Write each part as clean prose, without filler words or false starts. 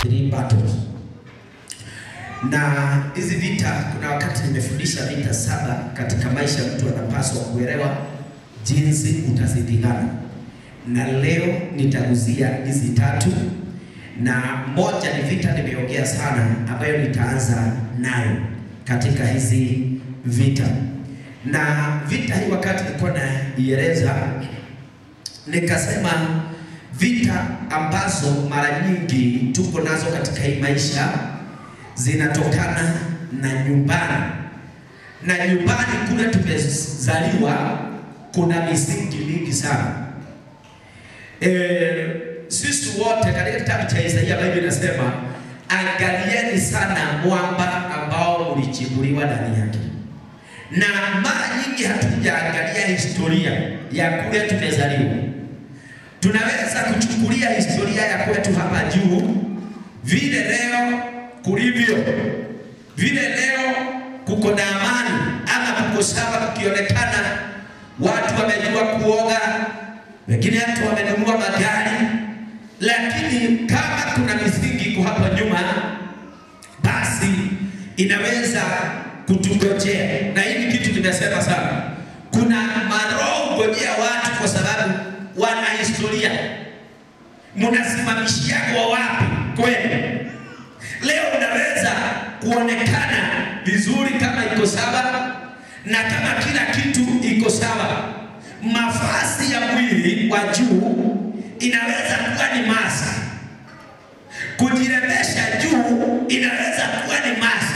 3 battles. Na hizi vita, kuna wakati nimefundisha vita 7 katika maisha. Mtu anapaswa kuelewa jinsi utazipigana, na leo nitaguzia hizi 3, na moja ni vita nimeongea sana ambayo nitaanza nayo katika hizi vita. Na vita hii wakati nilikuwa naieleza nikasema vita ambazo mara nyingi tuko nazo katika hii maisha zinatokana na nyumbani. Na nyumbani kule tumezaliwa kuna misingi mingi sana. Sisi wote katika kitabu cha Isaia Biblia inasema angalieni sana mwamba ambao ulichimbuliwa ndani yake. Na mara nyingi hatujaangalia historia ya kule tumezaliwa. Tunaweza kuchukulia historia ya kwetu hapa juu vile leo kulivyo, vile leo kuko na amani ama kuko sawa, kukionekana watu wamejua kuoga, wengine hata wamenunua magari. Lakini kama kuna misingi iko hapa nyuma, basi inaweza kutungojea. Na hii kitu tunasema sana, kuna maroho ngojea watu kwa sababu wana historia. Mnasimamishia kwa wapi kweli? Leo unaweza kuonekana vizuri kama iko sawa, na kama kila kitu iko sawa. Mavazi ya mwili wa juu inaweza kuwa ni mask. Kujirembesha juu inaweza kuwa ni mask.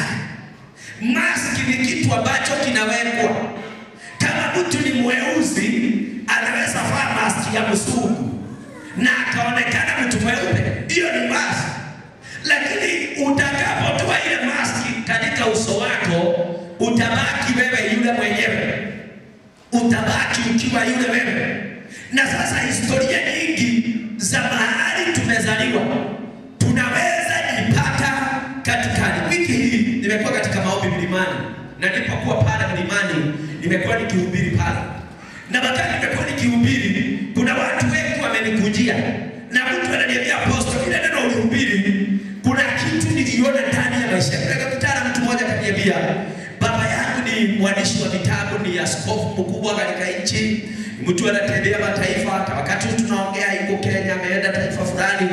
Mask ni kitu ambacho kinawekwa. Kama mtu ni mweusi anaweza vaa mask ya mzungu na akaonekana mtu mweupe, hiyo ni mask. Lakini utakapotoa ile mask katika uso wako, utabaki wewe yule mwenyewe, utabaki ukiwa yule wewe. Na sasa historia nyingi za mahali tumezaliwa tunaweza jipata katika. Wiki hii nimekuwa katika maombi mlimani, na nilipokuwa pale mlimani nimekuwa nikihubiri pale. Na wakati nimekuwa nikihubiri, kuna watu wengi wamenikujia, na mtu ananiambia, Apostle, ile neno ulihubiri kuna kitu niliona ndani ya maisha. Nikakutana mtu mmoja akaniambia, baba yangu ni mwandishi wa vitabu, ni askofu mkubwa katika nchi, mtu anatembea mataifa. Hata wakati tunaongea yuko Kenya, ameenda taifa fulani,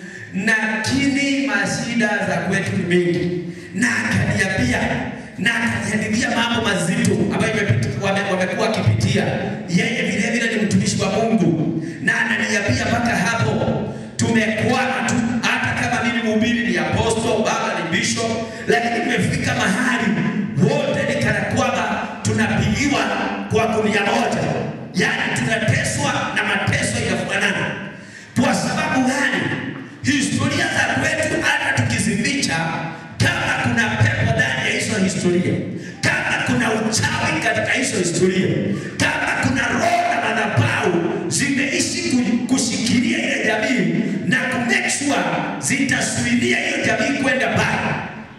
lakini mashida za kwetu ni mingi. Na akaniambia mambo mazito ambayo wamekuwa wakipitia. Yeye vile vile ni mtumishi wa Mungu, na ananiambia mpaka hapo tumekwama tu. Hata kama mimi mhubiri ni apostle, baba ni bishop, lakini nimefika mahali wote ni kana kwamba tunapigiwa kwa gunia moja. Yaani tunateswa na mateso yafanana. Kwa sababu gani? Historia za kwetu hata tukizificha, kama kuna pepo ndani ya hizo historia, kama kuna uchawi katika hizo historia, kama kuna roho na madhabahu zimeishi kushikilia ile jamii na kumake sure zitasuilia hiyo jamii kwenda mbali,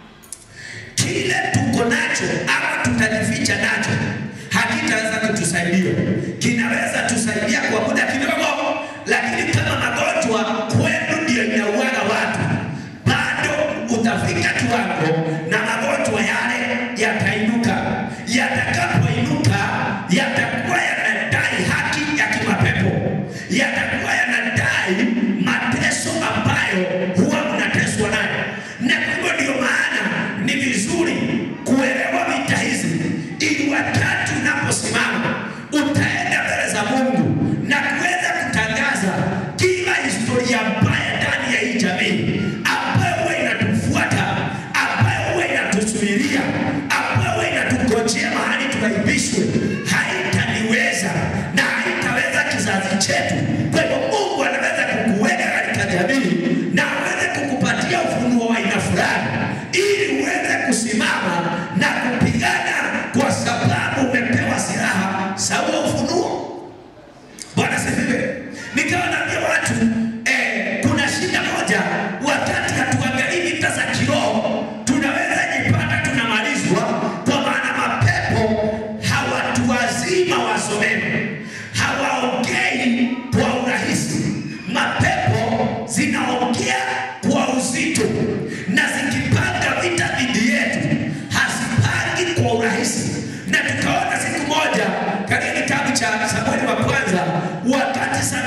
kile tuko nacho ama tutajificha nacho hakitaweza kutusaidia. Kinaweza tusaidia kwa muda kidogo, lakini kama magonjwa kwenu ndio inauaga watu, bado utafika kiwango na magonjwa yale yatainuka. Yatakapoinuka yatakuwa yanadai haki ya kimapepo, yatakuwa yanadai mateso ambayo huwa mnateswa nayo. Na kwa ndio maana ni vizuri kuelewa vita hizi, ili wakati unaposimama utaenda mbele za Mungu na kuweza kutangaza kila historia mbaya ndani ya hii jamii ambayo inatufuata, ambayo inatusubiria, ambayo inatungojea mahali tunaibishwe. Haitaniweza na haitaweza kizazi chetu. Kwa hivyo Mungu anaweza kukuweka katika jamii na aweze kukupatia ufunuo wa aina fulani, ili uweze kusimama na kupigana, kwa sababu umepewa silaha sawa ufunuo. Bwana sifiwe. Nikawa naambia watu kuna shida moja, wakati hatuangalii vita za kiroho tunaweza jipata tunamalizwa, kwa maana mapepo hawatuwazima wasomeni, hawaongei kwa urahisi. Mapepo zinaongea kwa uzito.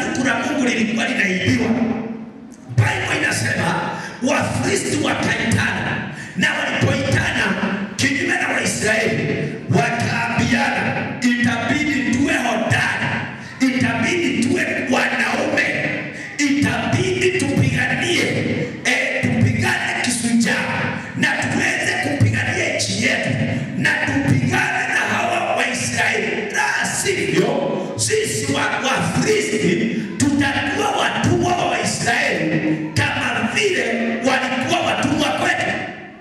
sanduku la Mungu lilikuwa linaibiwa. Biblia inasema Wafilisti wakaitana, na walipoitana kinyume na Waisraeli, wakaambiana itabidi tuwe hodari, itabidi tuwe wanaume, itabidi tupiganie kisujaa na tuweze kupigania nchi yetu na tupigane na hawa Waisraeli. La sivyo sisi Wafilisti tutakuwa watumwa wa Waisraeli kama vile walikuwa watumwa kwetu.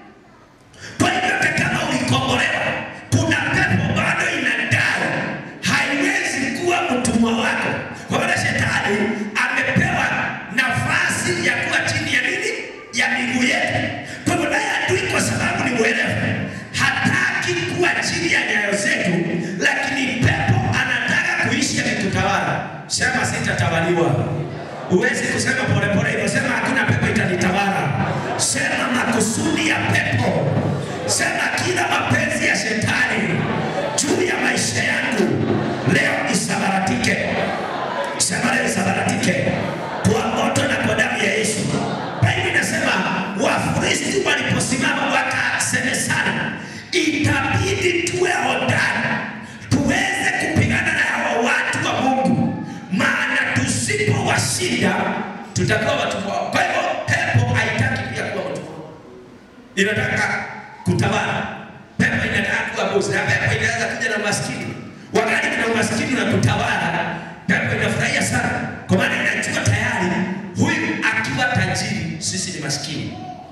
Kwa hivyo kama ulikombolewa, kuna pepo bado inadai, haiwezi kuwa mtumwa wako, kwa maana shetani amepewa nafasi ya kuwa chini ya nini? Ya miguu yetu. Kwa hivyo naye adui, kwa sababu ni mwerevu, hataki kuwa chini ya nyayo zetu, lakini pepo anataka kuishi akitutawala. Sema sitatawaliwa. Uwezi kusema pole pole hivyo, sema hakuna pepo itanitawala. Sema makusudi ya pepo, sema kila mapenzi ya shetani juu ya maisha yangu leo isabaratike. Sema leo isabaratike kwa moto na kwa damu ya Yesu. Biblia inasema Wafilisti waliposimama wakasemezana, itabidi tuwe hodari tuweze kupigana na hawa watu wa Mungu, maana tusipowashinda tutakuwa watumwa. Kwa hivyo pepo haitaki pia kuwa watumwa, inataka kutawala. Pepo inataka kuwa bosi, na pepo inaweza kuja na maskini. Wakati kuna maskini na kutawala, pepo inafurahia sana, kwa maana inajua tayari huyu akiwa tajiri sisi ni maskini,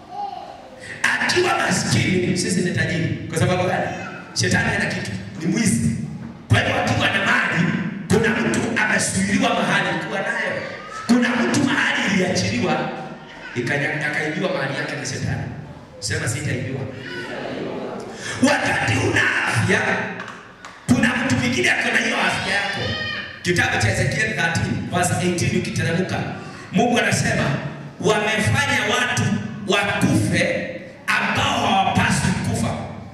akiwa maskini sisi ni tajiri. Kwa sababu gani? Shetani hana kitu, ni mwizi. Kwa hivyo akiwa na mali, kuna mtu amesuiliwa mahali kuwa nayo, kuna mtu mahali iliachiliwa akaibiwa mali yake na shetani. Sema sitaibiwa. Wakati una afya, kuna mtu mwingine akona hiyo afya yako. Kitabu cha Ezekiel 13 verse 18 ukiteremka, Mungu anasema wamefanya watu wakufe ambao hawapaswi kufa.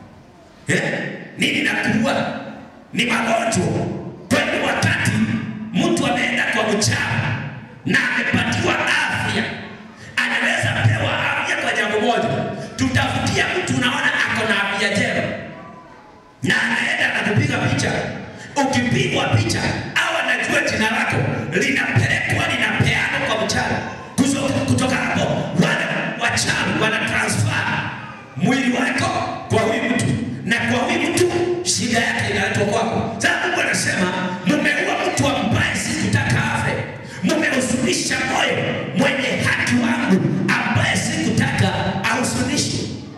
Nini nakuua? Ni magonjwa. Kwa hiyo wakati mtu ameenda kwa mchawi na amepatiwa afya, anaweza pewa afya kwa jambo moja. Tutafutia mtu unaona ako na afya njema, na anaenda na kupiga picha. Ukipigwa picha au anajua jina lako, linapelekwa linapeana kwa mchawi. Kutoka hapo wale wachawi wana transfer mwili wako kwa huyu mtu, na kwa huyu mtu shida yake inaletwa kwako. Sasa Mungu anasema mumeua mtu ambaye sikutaka afe, mumehuzunisha moyo mwenye haki wangu ambaye sikutaka ahuzunishwe.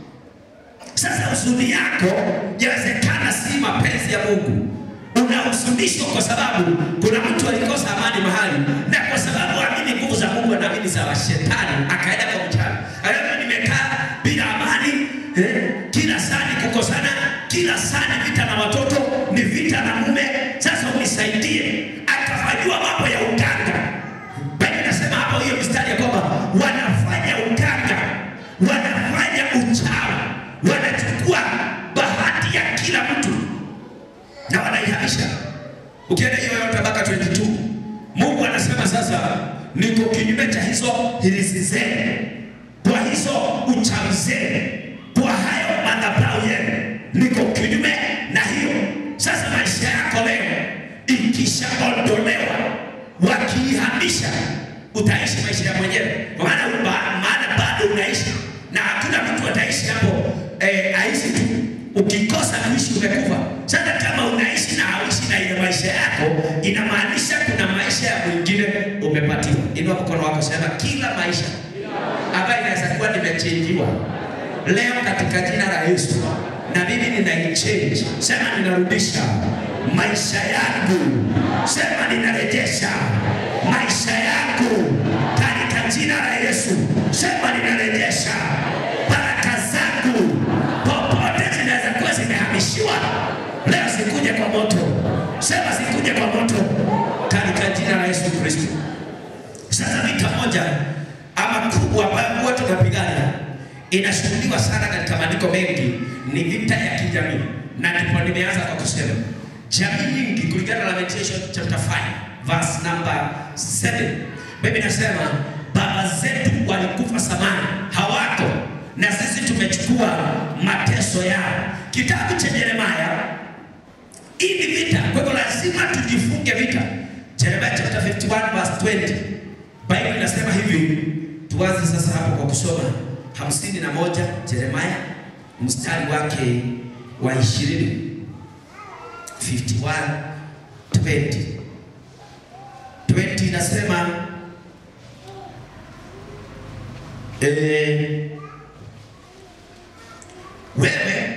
Sasa huzuni yako inawezekana si mapenzi ya Mungu. Unahuzunishwa kwa sababu kuna mtu alikosa amani mahali, na kwa sababu amini nguvu za Mungu na amini za shetani, akaenda kwa mchawi. Alafu nimekaa bila amani, kila saa ni kukosana, kila saa ni vita na watoto, ni vita na mume. Sasa unisaidie. Akafanywa mambo ya uganga. Biblia inasema hapo hiyo mstari ya kwamba wanafanya uganga, wanafanya uchawi, wanachukua bahati ya kila mtu na wanaihamisha. Ukienda hiyo yote mpaka 22, Mungu anasema sasa niko kinyume cha hizo hirizi zenu, kwa hizo uchawi zenu, kwa hayo madhabahu yenu, niko kinyume na hiyo. Sasa maisha yako leo ikishaondolewa, wakiihamisha, utaishi maisha ya mwenyewe, kwa maana bado unaishi, na hakuna mtu ataishi hapo aishi tu. Ukikosa kuishi umekufa. Sasa kama unaishi na hauishi na ile maisha yako, inamaanisha kuna maisha ya mwingine umepatiwa. Inua mkono wako, sema kila maisha ambayo inaweza kuwa nimechangiwa leo katika jina la Yesu, na mimi ninaichange. Sema ninarudisha maisha yangu, sema ninarejesha maisha yangu katika jina la Yesu. Sema ninarejesha baraka zangu popote zinaweza kuwa zimehamishiwa. Leo sikuje kwa moto. Sema sikuje kwa moto katika jina la Yesu Kristo. Sasa vita moja ama kubwa ambayo watu tunapigana inashuhudiwa sana katika maandiko mengi, ni vita ya kijamii. Na ndipo nimeanza kwa kusema jamii nyingi kulingana na Lamentation chapter 5 verse number 7. Biblia inasema baba zetu walikufa zamani, hawako na sisi tumechukua mateso yao. Kitabu cha Yeremia, hii ni vita, kwa hivyo lazima tujifunge vita. Yeremia chapter 51 verse 20. Biblia inasema hivi, tuanze sasa hapo kwa kusoma 51 Yeremia mstari wake wa 20. 51:20 inasema wewe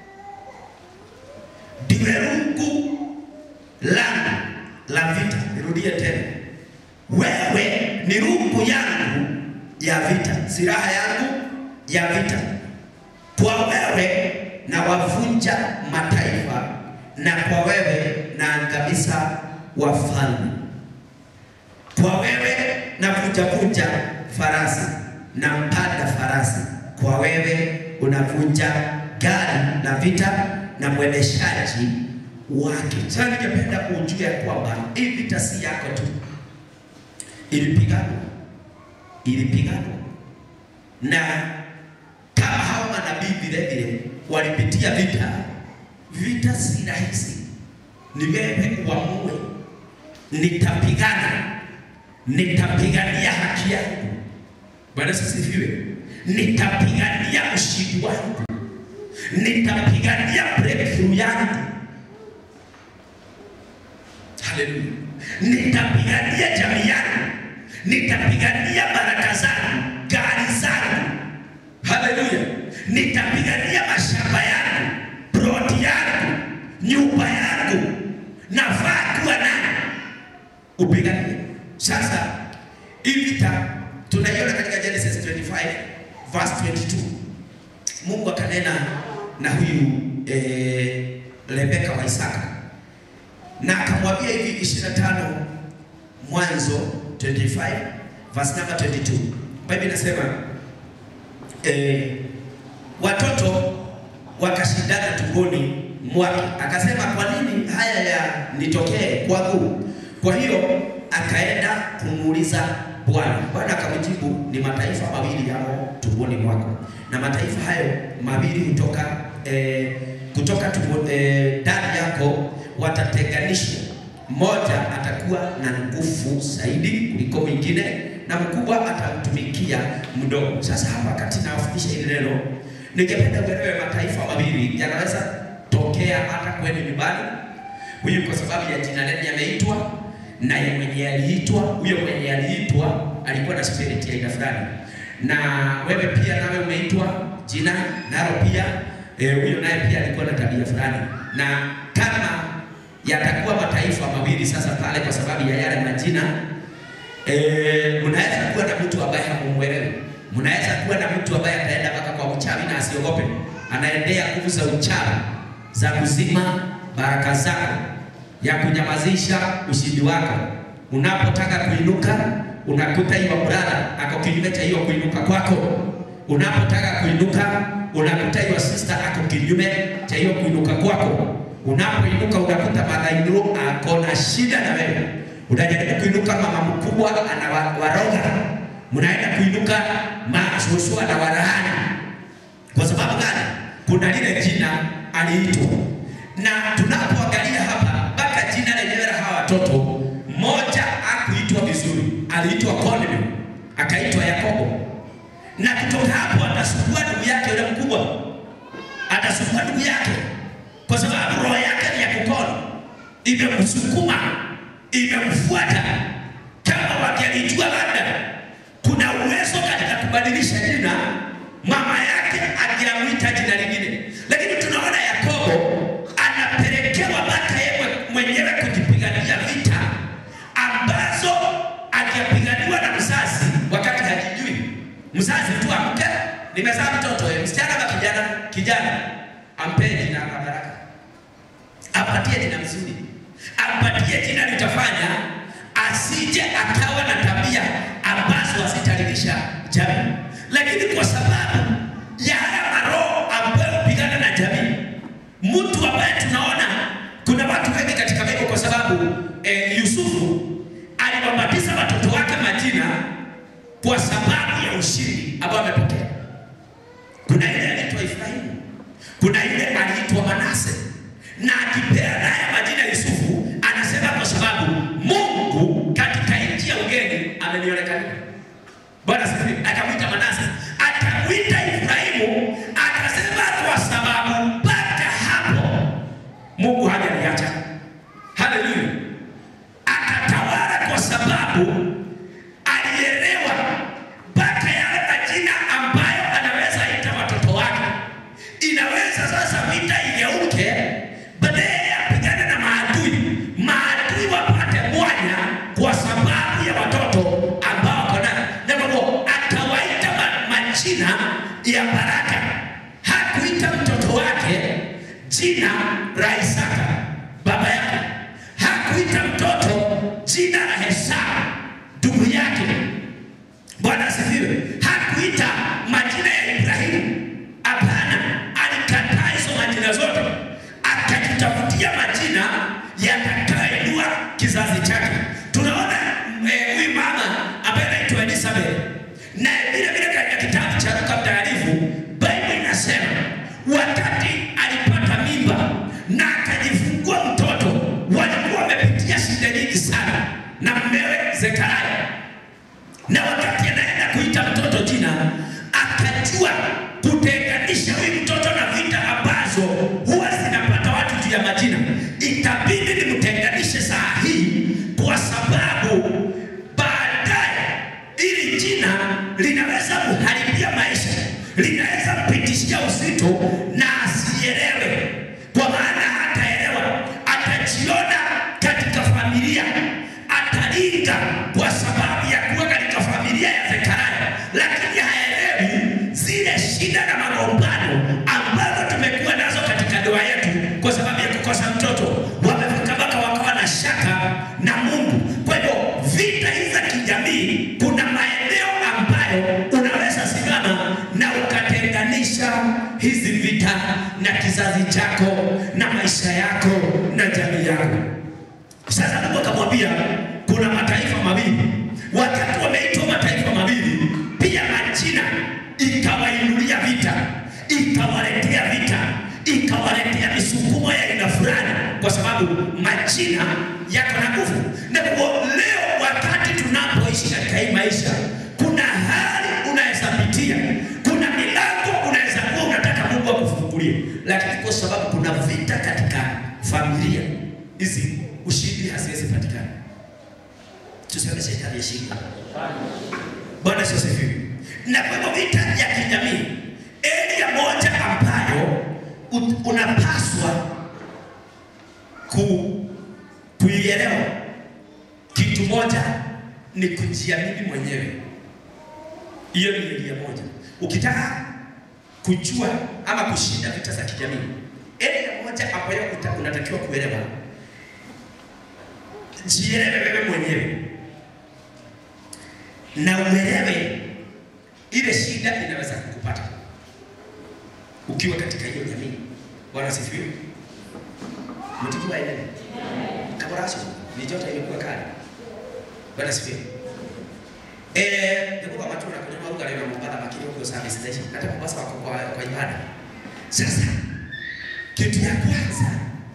ndiwe rungu langu la vita. Nirudie tena, wewe ni rungu yangu ya vita, silaha yangu ya vita. Kwa wewe na wavunja mataifa, na kwa wewe na angamiza wafalme. Kwa wewe na vunja farasi na mpanda farasi. Kwa wewe unavunja gari la vita na mwendeshaji wake. Sasa ningependa kujua kwamba hii vita si yako tu. Ilipigana na kama hawa manabii vile walipitia vita. Vita si rahisi. Ni wewe uamue, nitapigania haki yangu. Bwana asifiwe. Nitapigania ushindi wangu, nitapigania breakthrough yangu. Haleluya. Nitapigania jamii yangu, nitapigania baraka zangu, gari zangu. Haleluya. Nitapigania mashamba yangu, ploti yangu, nyumba yangu. Nafaa kuwa nani? Upiganie. Sasa hii vita tunaiona katika Genesis 25 verse 22. Mungu akanena na huyu Rebeka wa Isaka, na akamwambia hivi 25 Mwanzo 25 verse number 22. Biblia inasema watoto wakashindana tumboni mwake. Akasema, kwa nini haya yanitokee kwangu? Kwa hiyo akaenda kumuuliza Bwana. Bwana akamjibu, ni mataifa mawili yamo tumboni mwako, na mataifa hayo mawili kutoka ndani yako watatenganishwa. Mmoja atakuwa na nguvu zaidi kuliko mwingine, na mkubwa atamtumikia mdogo. Sasa hapa wakati nawafundisha hili neno, ningependa uelewe mataifa mawili yanaweza tokea hata kwenu nyumbani. Huyu kwa sababu ya jina lake ameitwa, na mwenye aliitwa, huyo mwenye aliitwa alikuwa na spirit ya aina fulani. Na wewe pia nawe umeitwa jina nalo pia huyo naye pia alikuwa na tabia fulani. Na kama yatakuwa mataifa mawili sasa pale kwa sababu ya yale majina, mnaweza kuwa na mtu ambaye hamumwelewi. Mnaweza kuwa na mtu ambaye ataenda mpaka kwa uchawi na asiogope. Anaendea nguvu za uchawi za kuzima baraka zako, ya kunyamazisha ushindi wako. Unapotaka kuinuka, unakuta hiyo brother ako kinyume cha hiyo kuinuka kwako. Unapotaka kuinuka, unakuta hiyo sister ako kinyume cha hiyo kuinuka kwako. Unapoinuka unakuta madhaino ako na shida na wewe. Unajaribu kuinuka, mama mkubwa anawaroga. Mnaenda kuinuka, masusu anawarahani. Kwa sababu gani? Kuna lile jina aliitwa. Na tunapoangalia hapa mpaka jina lenyewe la hawa watoto, mmoja hakuitwa vizuri, aliitwa Kornelio, akaitwa Yakobo. Na kutoka hapo atasumbua ndugu yake yule mkubwa. Atasumbua ndugu yake kwa sababu roho yake ni ya kukona, imemsukuma, imemfuata. Kama wangelijua labda kuna uwezo katika kubadilisha jina, mama yake angemuita jina lingine. Lakini tunaona Yakobo anapelekewa mpaka yeye mwenyewe kujipigania vita ambazo akipiganiwa na mzazi wakati hajijui. Mzazi tu amke, nimezaa mtoto msichana ama kijana, ampe jina la baraka, apatie jina mzuri, apatie jina litafanya asije akawa na tabia ambazo asitalilisha jamii. Lakini kwa sababu ya roho ambayo pigana na jamii, mtu ambaye tunaona kuna watu wengi katika Biblia, kwa sababu Yusufu alibabatiza kwa sababu ya ushindi ambao amepokea. Kuna ile aliitwa Efraimu, kuna ile aliitwa Manase, na akipea haya majina Yusufu anasema kwa sababu Mungu katika nchi ya ugeni amenionekania. Bwana sifiwe. Akamwita Manase, akamwita Efraimu, akasema kwa sababu mpaka hapo Mungu hajaniacha. Haleluya. Akatawala kwa sababu alielewa mpaka yale majina ambayo anaweza ita watoto wake. Inaweza sasa vita igeuke, badala ya pigana na maadui wapate mwanya kwa sababu ya watoto ambao kuna. Ndipo akawaita majina ya baraka. Hakuita mtoto wake jina la Isaka baba yake. Hakuita mtoto jina la Esau ndugu yake. Bwana asifiwe. Hakuita majina ya Ibrahimu. Hapana, alikataa hizo majina zote, akajitafutia majina yatakayoinua kizazi chake. Tunaona huyu mama ambaye anaitwa Elizabeth, na vile vile katika kitabu cha Luka Mtakatifu Biblia inasema wakati alipata mimba na akajifungua mtoto, walikuwa wamepitia shida nyingi sana na mmewe Zekaria. Na wakati anaenda kuita mtoto jina, akajua kutenganisha huyu mtoto na vita ambazo huwa zinapata watu juu ya majina. Itabidi nimtenganishe saa hii, kwa sababu baadaye ili jina linaweza kuharibia maisha, linaweza kupitishia uzito na asielewe. Kwa maana hataelewa, atajiona katika familia, atalinda kwa sababu ya kuwa katika familia ya Zekaria, lakini haelewi zile shida na magombano ambazo tumekuwa nazo katika ndoa yetu kwa sababu ya kukosa mtoto. Wamefika mpaka wakawa na shaka na Mungu. Kwa hivyo vita hizi za kijamii, kuna maeneo ambayo unaweza simama na ukatenganisha hizi vita na kizazi chako na maisha yako na jamii yako. Sasa Mungu akamwambia kuna mataifa mawili. Wakati wameitwa mataifa mawili, pia majina ikawainulia vita, ikawaletea vita, ikawaletea misukumo ya aina fulani, kwa sababu majina yako na nguvu. Na leo wakati tunapoishi katika hii maisha, kuna hali unaweza pitia, kuna milango unaweza kuwa unataka Mungu akufungulie, lakini kwa sababu kuna vita katika familia hizi, ushindi hasiwezi patikana. Tuseme shetani yashinda. Bwana asifiwe. Na kwa vita ya kijamii, area moja ambayo unapaswa kuielewa kitu moja ni kujiamini mwenyewe. Hiyo ni area moja. Ukitaka kujua ama kushinda vita za kijamii, area moja ambayo unatakiwa kuelewa, jielewe wewe mwenyewe na uelewe ile shida inaweza kukupata ukiwa katika hiyo jamii. Bwana asifiwe. Mtikiwa ile kaboracho ni joto imekuwa kali. Bwana asifiwe. Ndio kwa matunda kuna lugha leo mpaka makini huko service station. Hata kwa basi kwa ibada. Sasa kitu ya kwanza,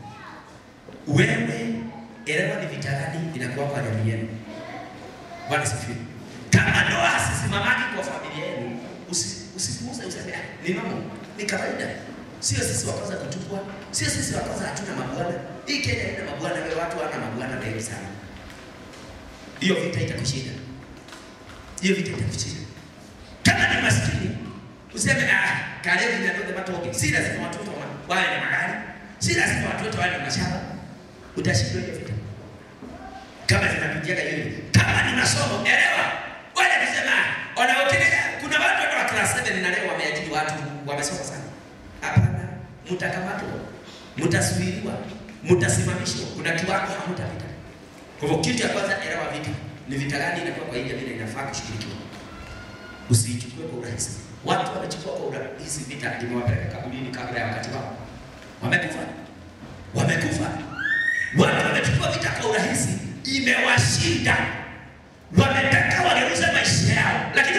wewe elewa ni vita gani inakuwa kwa jamii yenu. Bwana asifiwe. Kama ndoa sisimamaki kwa familia yenu, usipuuze useme ni mama, ni kawaida. Sio sisi wa kwanza kutupwa, sio sisi wa kwanza hatuna mabwana. Hii Kenya ina mabwana, wewe watu wana mabwana wengi sana. Hiyo vita itakushinda. Hiyo vita itakushinda. Kama ni maskini, useme kale ndio matoke. Si lazima watoto wawe na magari. Si lazima watoto wawe na mashamba. Utashinda hiyo vita. Kama zinapitia hiyo. Kama ni masomo, elewa. Wale kusema wanaokelea, kuna watu wa class 7 na leo wameajiri watu wamesoma sana. Hapana, mtakamatwa, mtasubiriwa, mtasimamishwa, kuna kiwango hamtapita. Kwa hivyo kitu cha kwanza, elewa vita. Ni vita gani inakuwa kwa hiyo vile inafaa kushirikiwa. Usiichukue kwa urahisi. Watu wanachukua kwa urahisi vita, imewapeleka kaburini kabla ya wakati wao. Wamekufa. Watu wanachukua vita kwa urahisi, imewashinda. Wametaka wageuze maisha yao, lakini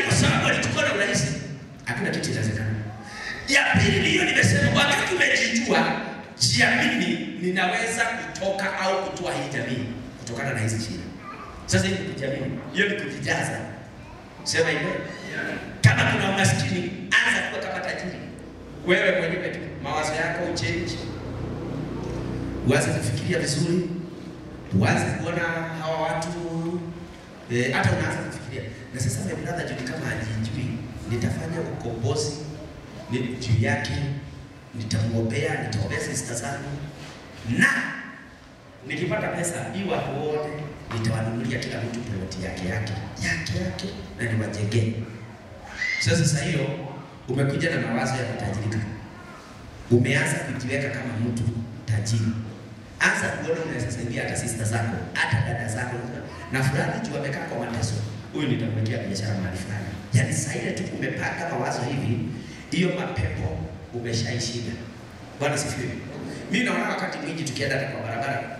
jiamini, ninaweza kutoka au kutoa hii jamii kutokana na hizi shida. Sasa hivi kujiamini, hiyo ni kujijaza. Sema hivyo. Kama kuna umaskini, anza kuwa kama tajiri. Wewe mwenyewe tu, mawazo yako uchange. Uanze kufikiria vizuri. Uanze kuona hawa watu hata unaanza kufikiria. Na sasa my brother juu kama hajijui, nitafanya ukombozi ni juu yake, nitamuombea, nitaombea sister zangu. Na nikipata pesa hii watu wote nitawanunulia kila mtu ploti yake na niwajengee. Sasa hiyo umekuja na mawazo ya kutajirika. Umeanza kujiweka kama mtu tajiri. Anza kuona unaweza saidia hata sister zako, hata dada zako. Na fulani juu amekaa kwa mateso, huyu nitamwekea biashara mahali fulani. Yaani sasa ile tu umepanga mawazo hivi, hiyo mapepo umeshaishinda. Bwana sifiwe. Mimi naona wakati mwingi tukienda kwa barabara,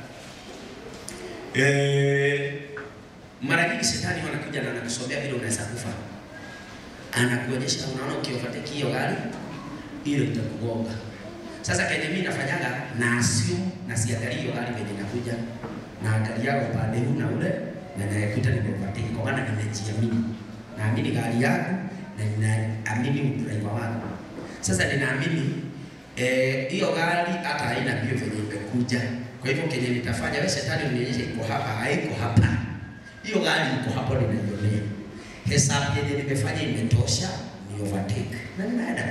mara nyingi shetani wanakuja na anakusomea vile unaweza kufa. Anakuonyesha, unaona ukiovertake hiyo gari, ile itakugonga. Sasa kenye mimi nafanyaga na assume na siangalia hiyo gari venye inakuja, na angalia upande huu na ule, na naikuta nimeovertake kwa maana nimejiamini. Naamini gari yangu na ninaamini udriver wangu. Sasa ninaamini hiyo gari hata haina bio venye imekuja. Kwa hivyo kenye nitafanya, wewe shetani unionyeshe iko hapa, haiko hapa. Hiyo gari iko hapo ninaionea. Hesabu yenye nimefanya imetosha, ni overtake. Na ninaenda.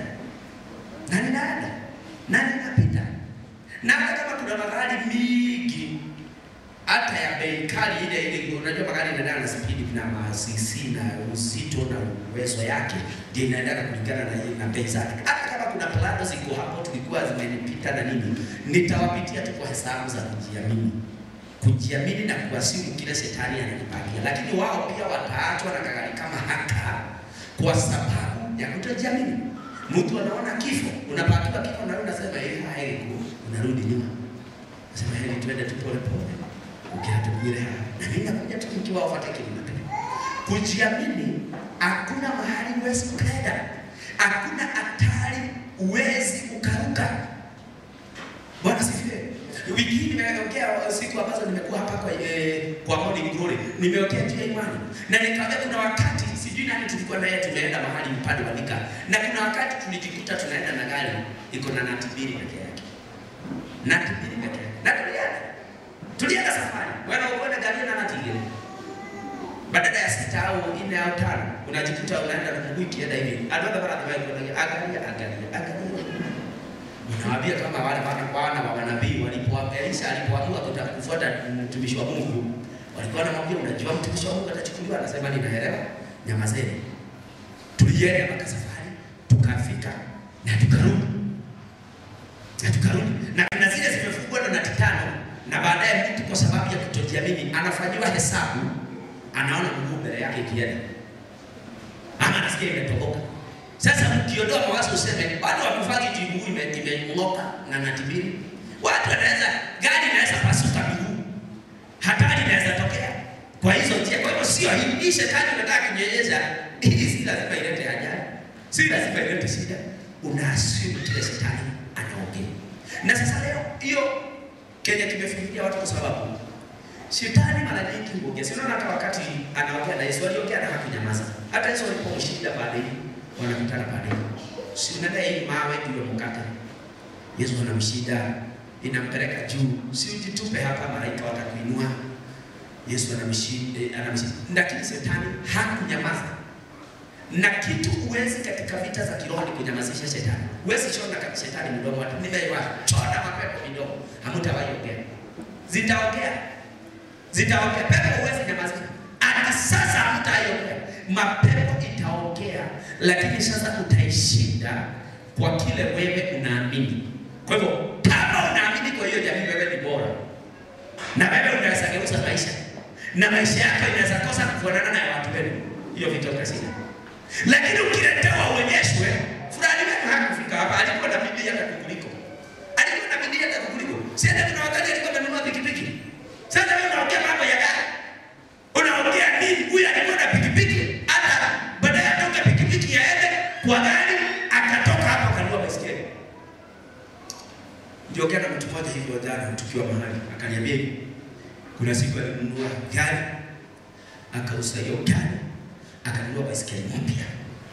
Na ninapita. Na hata kama kuna magari mingi, hata ya bei kali ile unajua magari yanaenda na speed na cc na uzito na uwezo yake, ndio inaenda kulingana na bei zake. Hata kama kuna plano ziko hapo tulikuwa zimenipita na nini, nitawapitia tu kwa hesabu za kujiamini na kuasimu kile shetani ananipangia. Lakini wao pia wataachwa na kagari kama haka kwa sababu ya kutojiamini. Mtu anaona kifo, unapakiwa kifo na unasema haiko, unarudi nyuma. Unasema heri twende tu pole pole. Ukiatubire na mimi nakuja tu nikiwa overtake mapema. Kujiamini, hakuna mahali huwezi kwenda. Hakuna hatari huwezi ukaruka. Bwana sifiwe. Wiki hii nimeongea siku ambazo nimekuwa hapa kwa Morning Glory. Nimeongea juu ya imani. Na nikaambia kuna wakati sijui nani tulikuwa naye tumeenda mahali mpande wa Nika. Na kuna wakati tulijikuta tunaenda na gari iko na nati mbili peke yake. Nati mbili peke yake. Na tulienda safari. Wewe unaona gari na nati ile. Badala ya 6 au 4 au 5 unajikuta unaenda na wiki enda hivi. Anaona barabara angalia. Naambia kama wale wa manabii alipoamua kufuata mtumishi wa Mungu, walikuwa wanamwambia unajua mtumishi wa Mungu atachukuliwa, anasema ninaelewa, nyamazeni. Tulienda mpaka safari, tukafika na tukarudi. Na zile zimefungwa na nati 5, na baadaye mtu kwa sababu ya kutojiamini anafanywa hesabu, anaona mguu mbele yake ikienda. Ama anasikia imetoboka. Sasa ukiondoa mawazo useme bado wakufanya miguu imeng'oka na nati mbili. Watu wanaweza gari inaweza pasuka miguu. Hatari inaweza tokea. Kwa hizo njia, kwa hivyo sio hii shetani anataka kunyenyeza, hii si lazima ilete ajali. Si lazima ilete shida. Unaasimu kile shetani anaongea. Na sasa leo hiyo Kenya kimefikia watu kwa sababu shetani mara nyingi huongea. Sio hata wakati anaongea na Yesu aliongea na hakunyamaza. Hata Yesu alipomshinda baadaye wanakutana baadaye. Si nenda hii mawe ndio mkate. Yesu anamshinda, inampeleka juu. Si ujitupe hapa malaika watakuinua. Yesu anamshinda. Lakini shetani hakunyamaza. Na kitu uwezi katika vita za kiroho ni kunyamazisha shetani. Uwezi chona kama shetani mdomo watu. Nimeiwa chona mapepo midomo. Hamtawaongea. Zitaongea. Pepo uwezi nyamazisha. Hata sasa hamtaongea. Mapepo itaongea, lakini sasa utaishinda kwa kile wewe unaamini. Kwa hivyo kama unaamini kwa hiyo jamii wewe ni bora, na wewe unaweza geuza maisha, na maisha yako inaweza kosa kufanana na watu wenu, hiyo vitoka sina. Lakini ukiletewa uonyeshwe fulani wewe hakufika hapa, alikuwa na bidii hata kukuliko. Sasa kuna wakati alikuwa amenunua pikipiki. Sasa wewe unaongea mambo ya gari. Unaongea nini? Huyu alikuwa na pikipiki, hata baadaye atoka pikipiki yaende kwa gari, akatoka hapo kanua baiskeli. Ndio kana mtu tumeagana tukiwa mahali, akaniambia kuna siku alinunua gari, akauza hiyo gari, akanunua baisikeli mpya.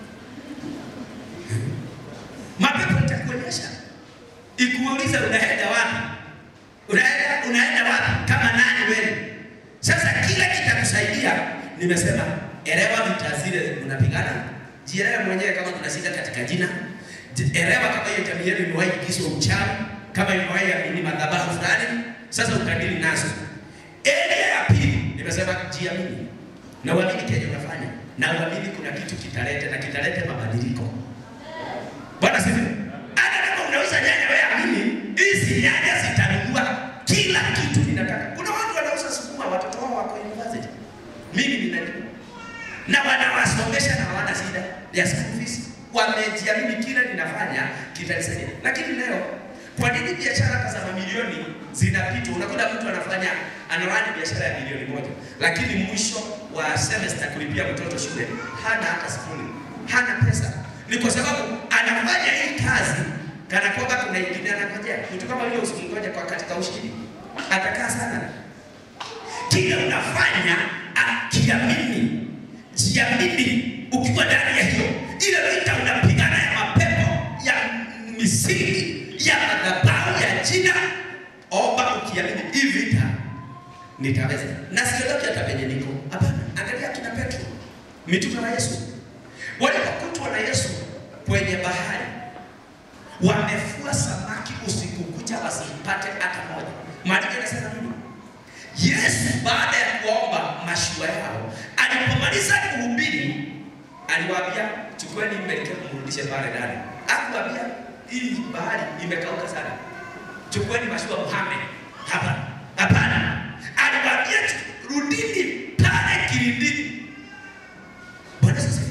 Mapepo itakuonyesha, ikuuliza unaenda wapi? Unaenda wapi kama nani wewe? Sasa kila kitakusaidia, nimesema elewa vita zile unapigana. Jielewe mwenyewe kama kuna shida katika jina. Elewa kama hiyo tabia yenu imewahi kisha uchawi, kama imewahi amini madhabahu fulani, sasa ukadili nazo. Area ya pili nimesema jiamini. Na uamini kile unafanya. Na uamini kuna kitu kitalete mabadiliko. Bwana sifiwe. Hata kama unauza nyanya wewe amini, hizi nyanya zitanunua kila kitu ninataka. Kuna watu wanauza sukuma, watoto wao wako university. Mimi ninajua. Na wanawasomesha na hawana shida ya school fees. Wamejiamini kile ninafanya kitalisaidia. Lakini leo kwa nini biashara za mamilioni zinapita? Unakuta mtu anarani biashara ya milioni 1, lakini mwisho wa semester kulipia mtoto shule hana hata sifuri, hana pesa. Ni kwa sababu anafanya hii kazi kana kwamba kuna ingine anangojea. Mtu kama yule usikingoja kwa katika ushindi, atakaa sana. Kile unafanya akiamini, jiamini. Ukiwa ndani ya hiyo ile vita unapigana ya mapepo, ya misingi, ya madhabahu ya jina, omba ukiamini hii vita nitaweza. Na siondoki hata penye niko. Hapana, angalia kina Petro, mitume wa Yesu. Walipokutwa na Yesu kwenye bahari, wamefua samaki usiku kucha wasipate hata moja. Maandiko yanasema nini? Yesu baada ya kuomba mashua yao, alipomaliza kuhubiri, aliwaambia chukueni mpeleke mrudishe pale ndani. Hakuwaambia hii bahari imekauka sana, chukueni mashua muhame hapa. Hapana. Aliwaambia rudini pale kilindini. Bwana sasa.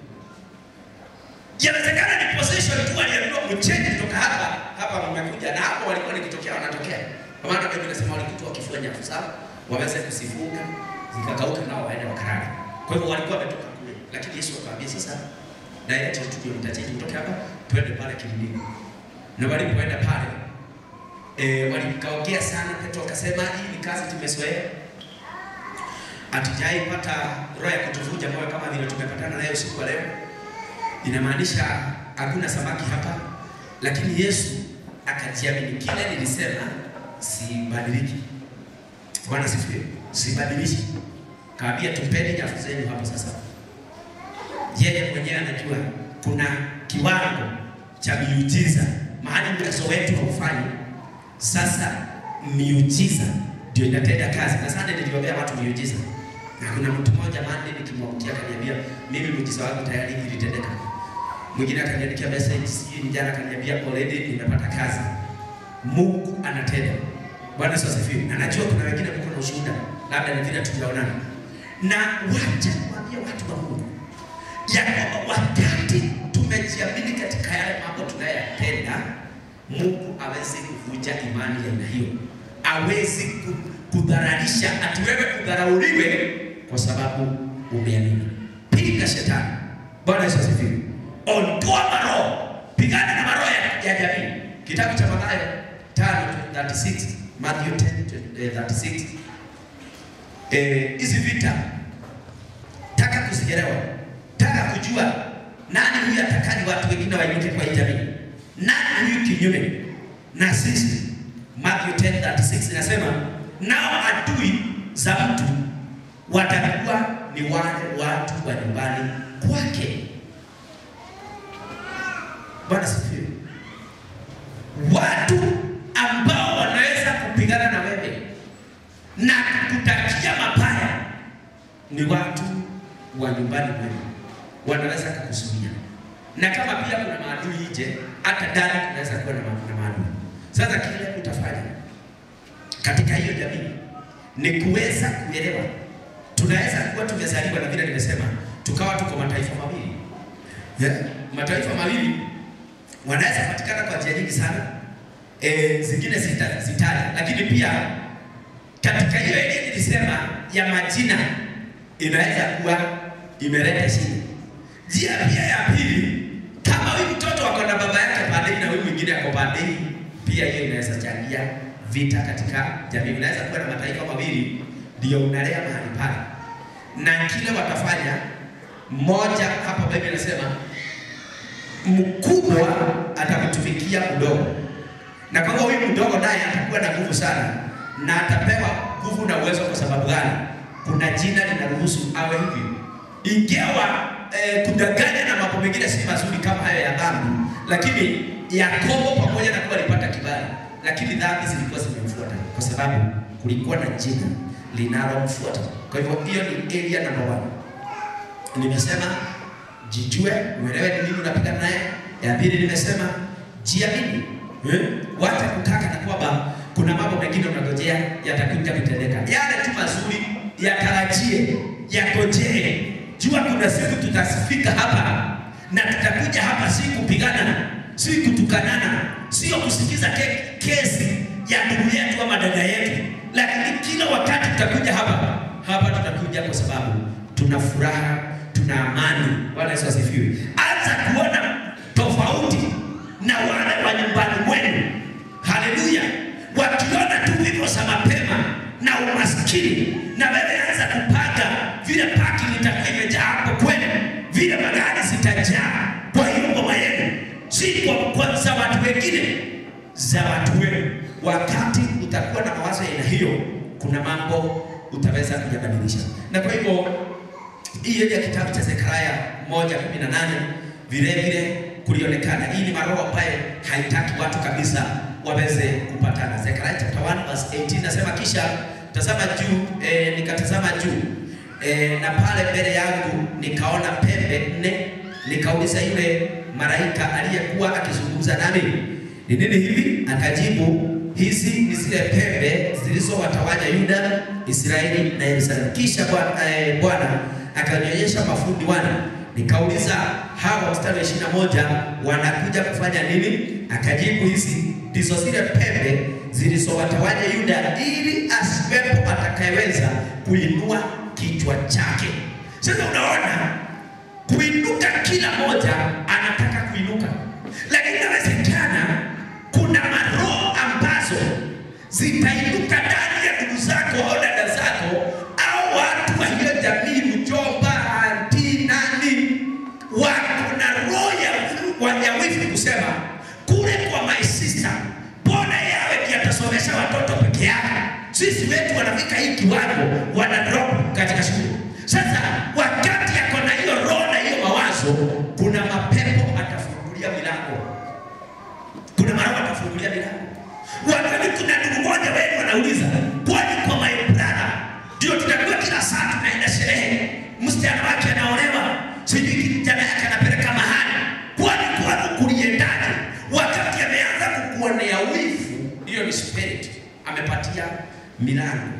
Yawezekana ni possession tu aliambiwa mchenji kutoka hapa mmekuja, na hapo walikuwa nikitokea wanatokea. Kwa maana Biblia inasema walikuwa wakifanya sawa, waweze kusifuka, zikakauka nao waende wakarara. Kwa hivyo walikuwa wametoka kule. Lakini Yesu akamwambia sasa direct tudio mtacheji kutoka hapa twende pale kilindini. Na walipoenda pale walikaongea sana. Petro akasema hii ni kazi tumezoea. Hatujaipata roho ya kutuvunja moyo kama vile tumepatana nayo siku ya leo. Inamaanisha hakuna samaki hapa, lakini Yesu akajiamini. Kile nilisema sibadiliki. Bwana sifiwe. Sibadilishi. Kaambia tupeni nyafu zenu hapo sasa. Yeye mwenyewe anajua kuna kiwango cha miujiza mahali mkaso wetu haufanyi. Sasa miujiza ndio inatenda kazi. Na sana niliombea watu miujiza. Na kuna mtu mmoja mande nikimwambia akaniambia mimi muujiza wangu tayari ilitendeka. Mwingine akaniandikia message sijui jana akaniambia already nimepata kazi. Mungu anatenda. Bwana asifiwe. Anajua kuna wengine mko na ushuhuda, labda ni vile tujaonana. Na wacha kuambia watu wa Mungu ya kwamba wakati tumejiamini katika yale mambo tunayotenda, Mungu hawezi kuvunja imani ya aina hiyo. Hawezi kudhararisha ati wewe kudharauliwe kwa sababu umeamini. Piga shetani. Bwana asifiwe. Ondoa maroho. Pigana na maroho ya jamii. Kitabu cha Mathayo 5:36, Matthew 10:36. Hizi vita taka kusielewa. Taka kujua nani huyu atakani watu wengine wainuke kwa jamii. Nani huyu kinyume na sisi. Matthew 10:36 inasema nao adui za mtu watakuwa ni wale watu wa nyumbani kwake. Bwana sifiwe. Watu ambao wanaweza kupigana na wewe na kutakia mabaya ni watu wa nyumbani kwenu. Wanaweza kukusudia. Na kama pia kuna maadui nje, hata ndani kunaweza kuwa na maadui. Sasa kile utafanya katika hiyo jamii ni kuweza kuelewa. Tunaweza kuwa tumezaliwa na vile nimesema, tukawa tuko mataifa mawili. Mataifa mawili wanaweza kupatikana kwa njia nyingi sana. Zingine zitaja, lakini pia katika hiyo ile nilisema ya majina inaweza kuwa imeleta shida. Njia pia ya pili, kama huyu mtoto wako na baba yake pande na huyu mwingine ako pande, pia hiyo inaweza changia vita katika jamii. Unaweza kuwa na mataifa mawili ndio unalea mahali pale, na kile watafanya mmoja, hapa Biblia inasema mkubwa atamtumikia mdogo, na kwa hiyo huyu mdogo naye atakuwa na nguvu sana na atapewa nguvu na uwezo. Kwa sababu gani? Kuna jina linaruhusu awe hivi. Ingawa kudanganya na mambo mengine si mazuri kama hayo ya dhambi, lakini Yakobo pamoja na kuwa alipata kibali, lakini dhambi zilikuwa zimemfuata kwa sababu kulikuwa na jina linalomfuata. Kwa hivyo hiyo ni area number 1. Nimesema jijue, uelewe ni nini unapigana naye. Ya pili nimesema jiamini. Wacha kutaka na kwamba kuna mambo mengine unagojea yatakuja kutendeka. Yale tu mazuri yatarajie, yakojee. Jua kuna siku tutasifika hapa na tutakuja hapa si kupigana, si kutukanana, sio kusikiza kesi ya ndugu yetu ama dada yetu, lakini kila wakati tutakuja hapa tutakuja kwa sababu tuna furaha, tuna amani. Bwana Yesu asifiwe. Anza kuona tofauti na wale wa nyumbani mwenu. Haleluya. Wakiona tu hivyo za mapema na umaskini, na wewe anza kupanga vile paki litakuwa imejaa hapo kwenu, vile magari zitajaa kwa hiyo ngoma yenu, si kwa za watu wengine, za watu wenu. Wakati utakuwa na mawazo ya hiyo, kuna mambo utaweza kuyabadilisha. Na kwa hivyo hiyo ya kitabu cha Zekaria 1:18 vile kulionekana hii ni maroho ambayo haitaki watu kabisa waweze kupatana. Zekaria chapter 1:18 nasema, kisha tazama juu, nikatazama juu, na pale mbele yangu nikaona pembe 4. Nikauliza yule malaika aliyekuwa akizungumza nami, ni nini hivi? Akajibu, hizi ni zile pembe zilizowatawanya Yuda, Israeli na Yerusalemu. Kisha Bwana akanionyesha mafundi wana. Nikauliza, hawa mstari 21 wanakuja kufanya nini? Akajibu, hizi ndizo zile pembe zilizowatawanya Yuda, ili asiwepo atakayeweza kuinua kichwa chake. Sasa unaona, kuinuka, kila moja anataka kuinuka, lakini inawezekana kuna maroho ambazo zitainuka ndani ya ndugu zako au dada zako au watu wa hiyo jamii, mjomba, anti, nani, wako na roho ya wifi kusema kule kwa my sister, mbona yawe kiatasomesha watoto peke yake, sisi wetu wanafika hii kiwango wana drop katika shule. Sasa wakati yako na hiyo roho na hiyo mawazo, kuna mapepo atafungulia milango, kuna maroho atafungulia milango. Wakati kuna ndugu mmoja wewe wanauliza, kwani kwa my brother ndio tutakuwa kila saa tunaenda sherehe, msichana wake anaolewa, sijui kijana yake anapeleka mahali, kwani kwa kuliendaje? Wakati ameanza kukuonea wivu, hiyo ni spirit amepatia milango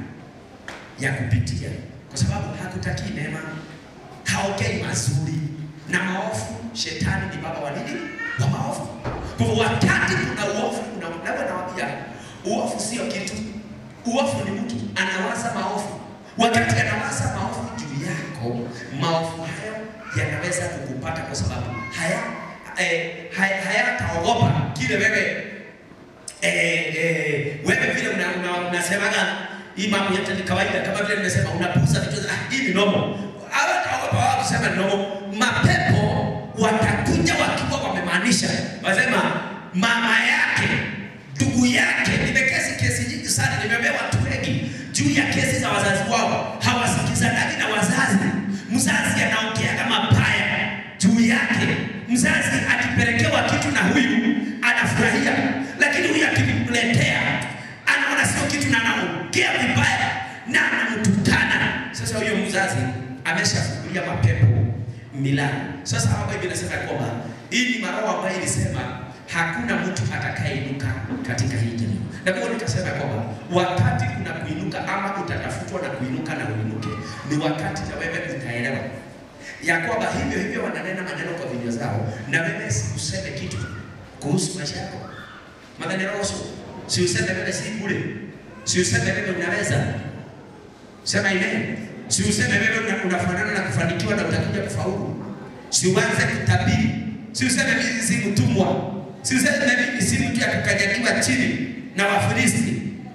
ya kupitia, kwa sababu hakutaki mema, haongei mazuri na maovu. Shetani ni baba wa nini? Wa maovu. Kwa hivyo wakati kuna uovu, nawaambia uovu sio kitu. Uovu ni mtu anawaza maovu. Wakati anawaza maovu juu yako, maovu hayo yanaweza kukupata, kwa sababu hayataogopa kile wewe vile unasemaga hii mambo yote ni kawaida, kama vile nimesema unapuuza vitu, hii ni normal. Hawataogopa wao kusema ni normal. Mapepo watakuja wakiwa wamemaanisha, wasema mama yake, ndugu yake. Nimekesi nyingi sana, nimeambia watu wengi juu ya kesi za wazazi wao, hawasikizanani na wazazi. Mzazi anaongea mabaya juu yake, mzazi akipelekewa kitu na huyu anafurahia, lakini huyu akimletea anaona sio kitu na anaongea vibaya na anamtukana. Sasa huyo mzazi ameshafungulia mapepo milango. Sasa hapa hivi nasema kwamba hii ni maroho ambayo ilisema hakuna mtu atakayeinuka katika hii jamii. Na kwa nikasema kwamba wakati kuna kuinuka ama utatafutwa na kuinuka na uinuke, ni wakati na wewe utaelewa ya kwamba hivyo wananena maneno kwa vinywa zao, na wewe useme kitu kuhusu maisha yako. Maneno roho, si useme wewe si bure, si useme wewe unaweza. Sema amen. Si useme wewe unafanana na kufanikiwa na utakuja kufaulu. Si uanze kutabiri. Si useme mimi si mtumwa. Si useme mimi si mtu akakanyagiwa chini na Wafilisti.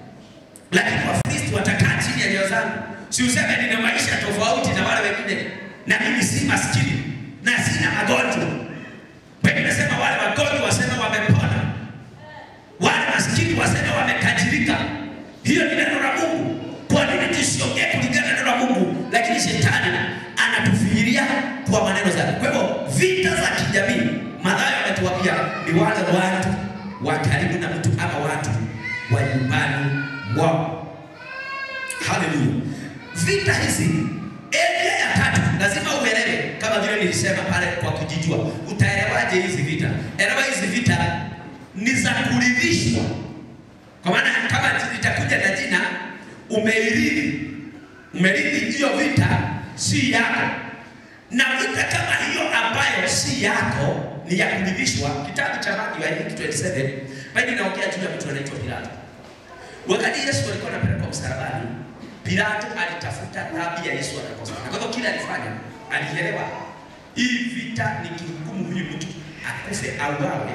Lakini Wakristo watakaa chini ya nyayo zangu. Si useme nina maisha tofauti na wale wengine, na mimi si maskini na sina magonjwa. Biblia inasema wale wagonjwa wasema wamepona, wale maskini wasema wamekajirika. Hiyo ni neno la Mungu. Kwa nini tusiongee kulingana na neno la Mungu, lakini shetani anatufikiria kwa maneno zake? Kwa hivyo vita za kijamii, Mathayo ametuambia ni wale watu wa karibu na mtu ama watu wa nyumbani mwao. Haleluya. Vita hizi, area ya tatu lazima uelewe, kama vile nilisema pale kwa kujijua. Utaelewaje hizi vita? Elewa hizi vita ni za kuridhishwa. Kwa maana kama itakuja na jina umerithi hiyo vita si yako. Na vita kama hiyo ambayo si yako ni ya kuridhishwa. Kitabu cha Mathayo 27 bali naongea juu ya mtu anaitwa Pilato. Wakati Yesu alikuwa anapelekwa msalabani, Pilato alitafuta dhambi ya Yesu akakosa. Na kwa hivyo kile alifanya, alielewa hii vita ni kihukumu huyu mtu akufe au awe,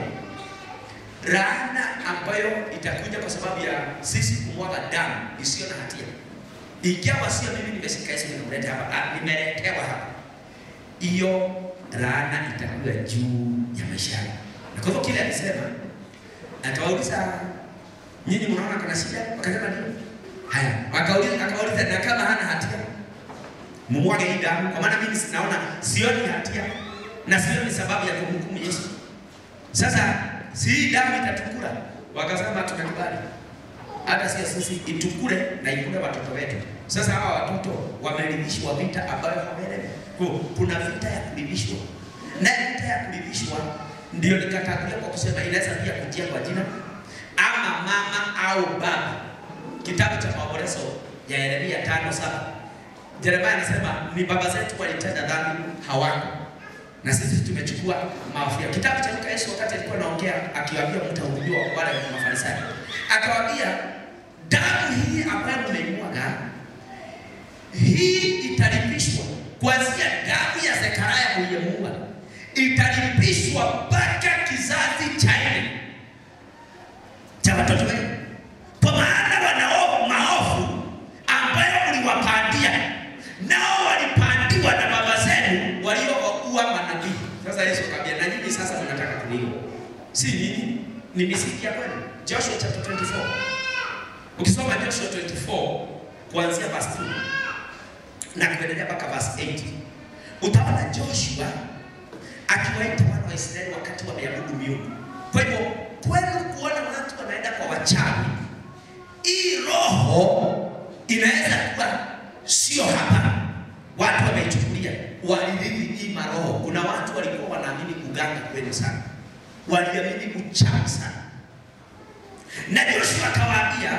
laana ambayo itakuja kwa sababu ya sisi kumwaga damu isiyo na hatia. Ikiwa sio mimi nimeshika Yesu nimemleta hapa, nimeletewa hapa, hiyo laana itakuwa juu ya maisha yako. Na kwa hivyo kile alisema, akawauliza, nyinyi mnaona kuna shida? Wakasema ndio. Haya, akawauliza na kama hana hatia, mumwage hii damu, kwa maana mimi naona sioni hatia na sioni sababu ya kumhukumu Yesu. Sasa si hii damu itatukula? Wakasema tunakubali. Hata sisi itukule na ikule watoto wetu. Sasa hawa watoto wameridhishwa vita ambayo hawaelewi. Kuna vita ya kuridhishwa. Na vita ya kuridhishwa ndio nikatangulia kwa kusema inaweza pia kujia kwa jina ama mama au baba. Kitabu cha Maombolezo ya Yeremia 5:7. Yeremia anasema ni baba zetu walitenda dhambi hawako, na sisi tumechukua maovu. Kitabu cha Luka, Yesu wakati alikuwa anaongea akiwaambia mtahubiriwa wale wa Mafarisayo, akawaambia damu hii ambayo mmeimwaga hii italipishwa, kuanzia damu ya Zekaria mliyemuua italipishwa mpaka kizazi cha 4 cha watoto wenu, kwa maana wanao maovu ambayo mliwapandia, nao walipandiwa na baba zenu waliokuwa manabii. Sasa Yesu akamwambia, na nyinyi sasa mnataka kuliwa. Si nyinyi, ni misingi ya kwenu. Joshua chapter 24. Ukisoma Joshua 24 kuanzia verse 2 na kuendelea mpaka verse 8, utaona Joshua akiwaita wana wa Israeli wakati wameabudu miungu. Kwa hivyo kwenu kuona watu wanaenda kwa wachawi, hii roho inaweza kuwa sio hapa. Watu wameichukulia, walirithi hii maroho. Kuna watu walikuwa wanaamini kuganga kwenu sana, waliamini uchawi sana. Na Joshua akawaambia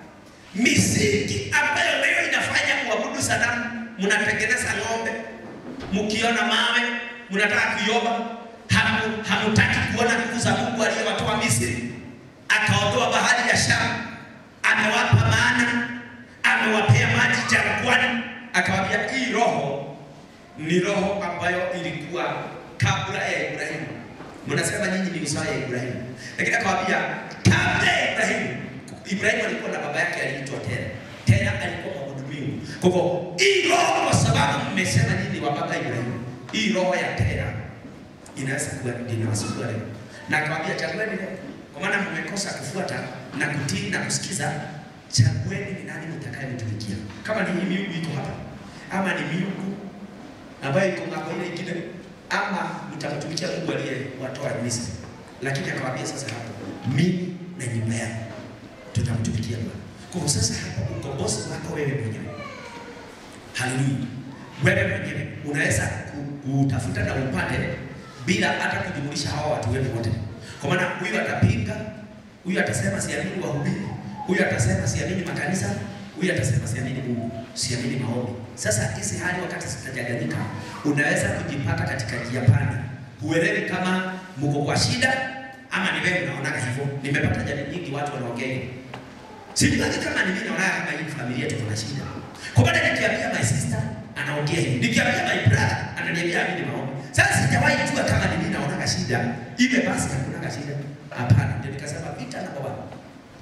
misingi ambayo leo inafanya kuabudu sanamu, mnatengeneza ng'ombe, mkiona mawe mnataka kuiomba, hamutaki kuona nguvu za Mungu aliyewatoa Misri, akaondoa bahari ya Shamu, amewapa maana, amewapea maji jangwani. Akawaambia hii roho ni roho ambayo ilikuwa kabla ya Ibrahimu. Mnasema nyinyi ni uzao ya Ibrahimu, lakini akawaambia kabla ya Ibrahimu, Ibrahimu alikuwa na baba yake aliitwa Tera. Tera alikuwa mwabudu miungu. Kwa hivyo hii roho, kwa sababu mmesema nyinyi wa baba Ibrahimu, hii roho ya Tera inaweza kuwa inawasumbua leo. Na akawaambia chagueni leo, kwa maana mmekosa kufuata na kutii na kusikiza. Chagueni ni nani mtakayemtumikia. Kama ni miungu iko hapa, ama ni miungu ambayo iko ng'ambo ile nyingine, ama mtamtumikia Mungu aliyewatoa Misri. Lakini akawaambia sasa hapo, mimi na nyumba yangu tutamtumikia Bwana. Kwa sasa hapo ukombozi wako wewe mwenyewe. Haleluya. Wewe mwenyewe unaweza kutafuta na upate bila hata kujumulisha hawa watu wewe wote. Kwa maana huyu atapinga, huyu atasema siamini wahubiri, huyu atasema siamini makanisa, huyu atasema siamini Mungu, siamini maombi. Sasa hizi hali wakati zitajadilika, unaweza kujipata katika njia panda. Huelewi kama mko kwa shida ama ni wewe unaona hivyo. Nimepata jamii nyingi watu wanaongea. Sijui kama ni mimi naona kama hii familia tuko na shida. Kwa maana nikiambia my sister anaongea hivi, nikiambia my brother ananiambia mimi maombi. Sasa sijawahi jua kama ni mimi naona shida. Iwe basi hakuna shida. Hapana, ndio nikasema vita na baba.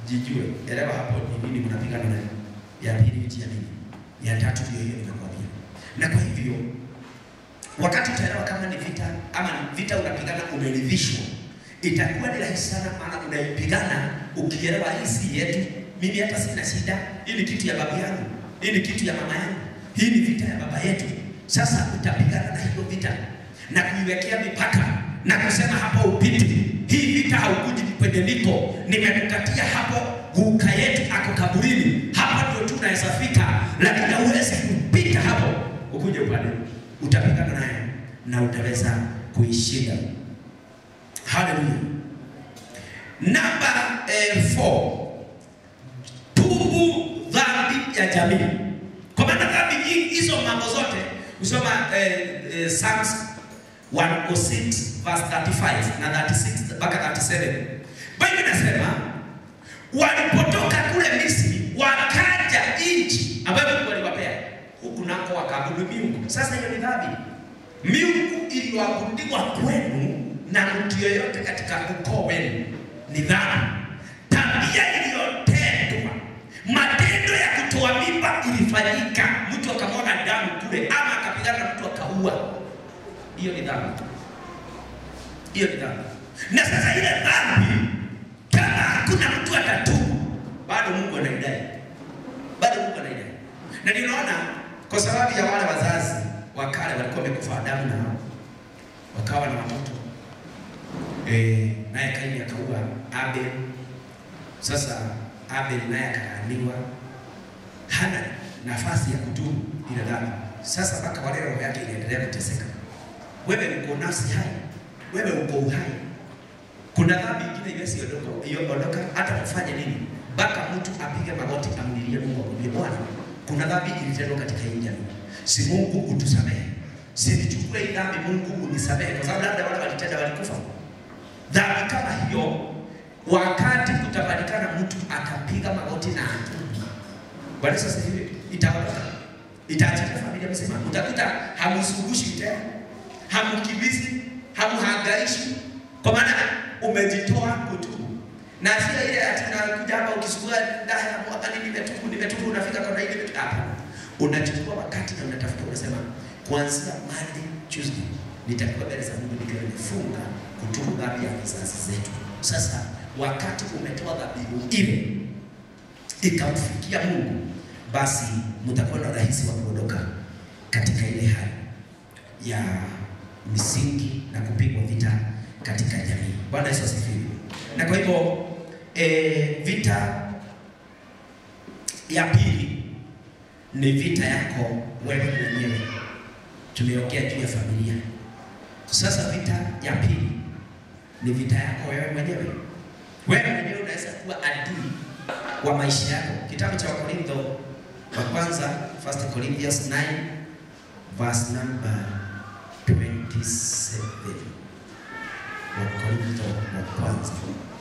jijue, elewa hapo ni nini mnapigana nayo. Ya pili vita nini? Ya tatu ndio hiyo ninakwambia. Na kwa hivyo wakati utaelewa kama ni vita ama ni vita unapigana umeridhishwa, itakuwa ni rahisi sana, maana unaipigana ukielewa hii si yetu. Mimi hata sina shida, hii ni kitu ya baba yangu, hii ni kitu ya mama yangu, hii ni vita ya baba yetu. Sasa utapigana na hiyo vita na kuiwekea mipaka na kusema hapo upite. Hii vita haukuji kwenye niko, nimekukatia hapo guka yetu ako kaburini, hapa ndio tunaweza fika, lakini huwezi kupita hapo ukuje upande. Utapigana naye na utaweza kuishinda. Haleluya. Namba 4, tubu dhambi ya jamii. Kwa maana dhambi hizo mambo zote usoma Psalms 106 verse 35 na 36 mpaka 37. Biblia inasema walipotoka kule Misri wakaja nchi ambayo Mungu aliwapea, huku nako wakaabudu miungu. Sasa hiyo ni dhambi. Miungu iliyoabudiwa kwenu na mtu yeyote katika ukoo wenu ni dhambi. Tabia iliyotendwa, matendo ya kutoa mimba ilifanyika, mtu akamwaga damu kule ama akapigana mtu akaua, hiyo ni dhambi. Hiyo ni dhambi. Na sasa ile dhambi kama hakuna mtu atatubu, bado Mungu anaidai. Bado Mungu anaidai. Na ninaona kwa sababu ya wale wazazi wa kale walikuwa wamekufa Adamu na Hawa, wakawa na watoto. Naye Kaini akaua Abel. Sasa Abel naye akalaaniwa, hana nafasi ya kutubu ile dhambi. Sasa mpaka wale roho yake inaendelea kuteseka. Wewe uko nafsi hai, wewe uko uhai. Kuna dhambi nyingine isiondoka hata kufanya nini, mpaka mtu apige magoti amlilie Mungu, amwambie Bwana, kuna dhambi ilitendwa katika hii jamii, si Mungu utusamehe, si nichukue hii dhambi, Mungu unisamehe, kwa sababu labda wale walitenda walikufa. Dhambi kama hiyo, wakati kutapatikana mtu akapiga magoti na atubu, Bwana sasa hivi itaondoka, itaachilia familia mzima. Utakuta hamsugushi tena, hamkimbizi, hamhangaishi, kwa maana umejitoa kutubu. Na sio ile ati unakuja hapa ukisugua ndani ya mwaka nimetubu unafika kwa ile vitu hapa. Unachukua wakati na unatafuta, unasema kuanzia Monday, Tuesday nitakuwa mbele za Mungu nikiwa nimefunga kutubu dhambi ya vizazi zetu. Sasa wakati umetoa dhabihu ile ikamfikia Mungu, basi mtakuwa na rahisi wa kuondoka katika ile hali ya misingi na kupigwa vita katika jamii. Bwana Yesu asifiwe. Na kwa hivyo vita ya pili ni vita yako wewe mwenyewe. Tumeongea juu ya familia. Sasa vita ya pili ni vita yako wewe mwenyewe. Wewe mwenyewe unaweza kuwa adui wa maisha yako. Kitabu cha Wakorintho wa kwanza, 1 Corinthians 9 verse number 27. Wakorintho wa kwanza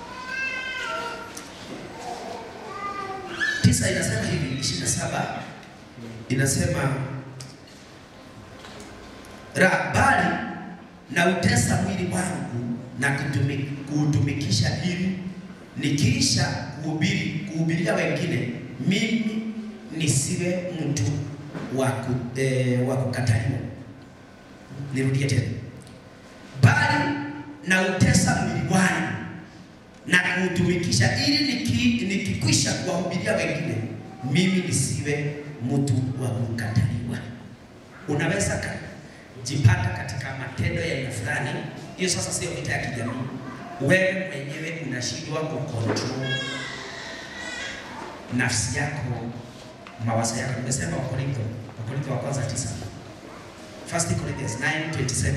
9 inasema hivi, 27 inasema bali na utesa mwili wangu na kuutumikisha ili nikiisha kuhubiria wengine, mimi nisiwe mtu wa kukataliwa. Nirudie tena. Bali na utesa mwili wangu na kuutumikisha ili nikikwisha kuwahubiria wengine, mimi nisiwe mtu wa kukataliwa. Unaweza jipata katika matendo ya aina fulani, hiyo sasa sio vita ya kijamii. Wewe mwenyewe unashindwa kucontrol nafsi yako, mawazo yako. Nimesema Wakorintho wa kwanza 9. 1 Corinthians 9:27.